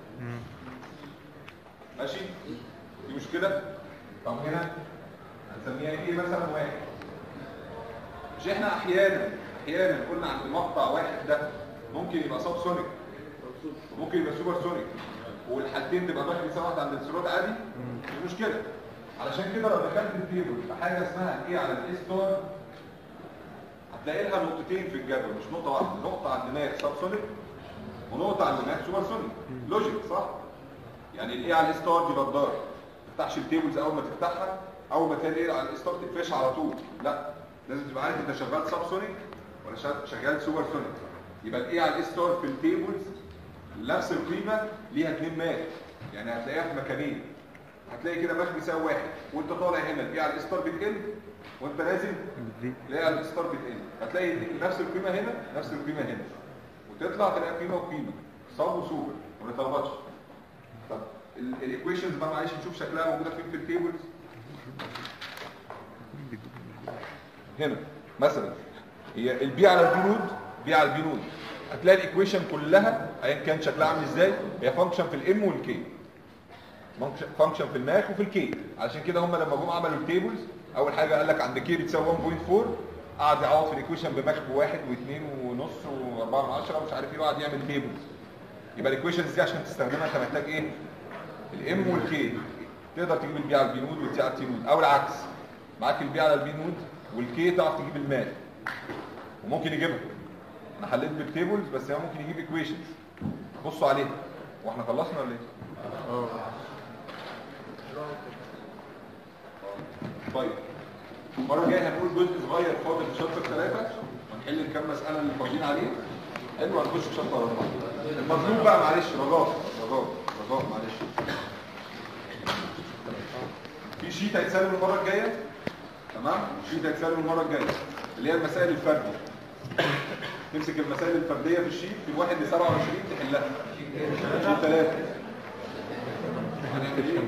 ماشي؟ دي مش كده؟ طب هنا هنسميها ايه مثلا واحد. مش احنا احيانا احيانا قلنا عند مقطع واحد ده ممكن يبقى سب سونيك وممكن يبقى سوبر سونيك، والحالتين تبقى باك بيساوي واحد عند الانسراد عادي؟ مش مشكله. علشان كده لو دخلت التيبل في حاجه اسمها ايه على الاي ستار هتلاقي لها نقطتين في الجدول، مش نقطه واحده. نقطه عند ماك سب سونيك ونقطه عند ماك سوبر سونيك. لوجيك صح؟ يعني الايه على الاي ستار دي بدار، ما تفتحش التيبلز اول ما تفتحها، اول ما تلاقي ايه على الاي ستار تقفش على طول. لا، لازم تبقى عارف انت شغال سب سونيك ولا شغال سوبر سونيك. يبقى الايه على الاي ستار في التيبلز نفس القيمه ليها اتنين ماك، يعني هتلاقيها في مكانين. هتلاقي كده ماك بيساوي واحد وانت طالع هنا البي على الاس ستار بتقل، وانت نازل تلاقي على الاس ستار بتقل. هتلاقي نفس القيمه هنا نفس القيمه هنا، وتطلع تلاقي قيمه وقيمه صاب وسوبر وما نتلخبطش. طب الايكويشنز بقى معلش نشوف شكلها موجوده فين في التيبلز. هنا مثلا هي البي على البي نود، بي على البي نود هتلاقي الايكويشن كلها ايا كان شكلها عامل ازاي هي فانكشن في الام والكي، فانكشن في الماك وفي الكي. علشان كده هم لما جم عملوا التيبلز اول حاجه قال لك عند كي بتساوي واحد فاصلة أربعة، قعد يعوض في الايكويشن بماك بواحد واثنين ونص واربعة من عشرة ومش عارف ايه، وقعد يعمل تيبلز. يبقى الايكويشنز دي عشان تستخدمها انت محتاج ايه؟ الام والكي. تقدر تجيب البي على البي نود والتي على التي نود، او العكس معاك البي على البي نود والكي تعرف تجيب الماك، وممكن يجيبها. انا حليت بالتيبلز بس هو ممكن يجيب ايكويشنز. بصوا عليها. واحنا خلصنا ولا ايه؟ اه طيب المره الجايه هنقول جزء صغير فاضل في شابتر ثلاثة ونحل الكام مساله اللي فاضيين عليه. حلو هنخش في شابتر أربعة. المطلوب بقى معلش رجاء رجاء رجاء معلش في شيت هيتسلم المره الجايه، تمام؟ شيت هيتسلم المره الجايه اللي هي المسائل الفرديه. تمسك المسائل الفرديه في الشيت في الواحد ل سبعة وعشرين تحلها. شيت ثلاثة. هنعمل ايه؟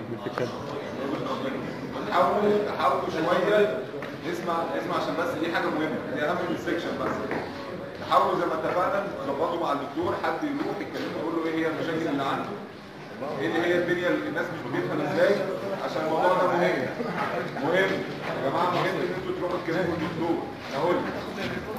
حاولوا حاولوا شويه اسمع اسمع عشان بس دي حاجه مهمه، دي اهم من السكشن. بس حاولوا زي ما اتفقنا تظبطوا مع الدكتور، حد يروح يتكلموا يقول له ايه هي المشاكل اللي عنده، ايه اللي هي الدنيا اللي الناس مش بتفهم ازاي، عشان الموضوع ده مهم مهم يا جماعه. مهم ان انتوا تروحوا تكلموا الدكتور. اقول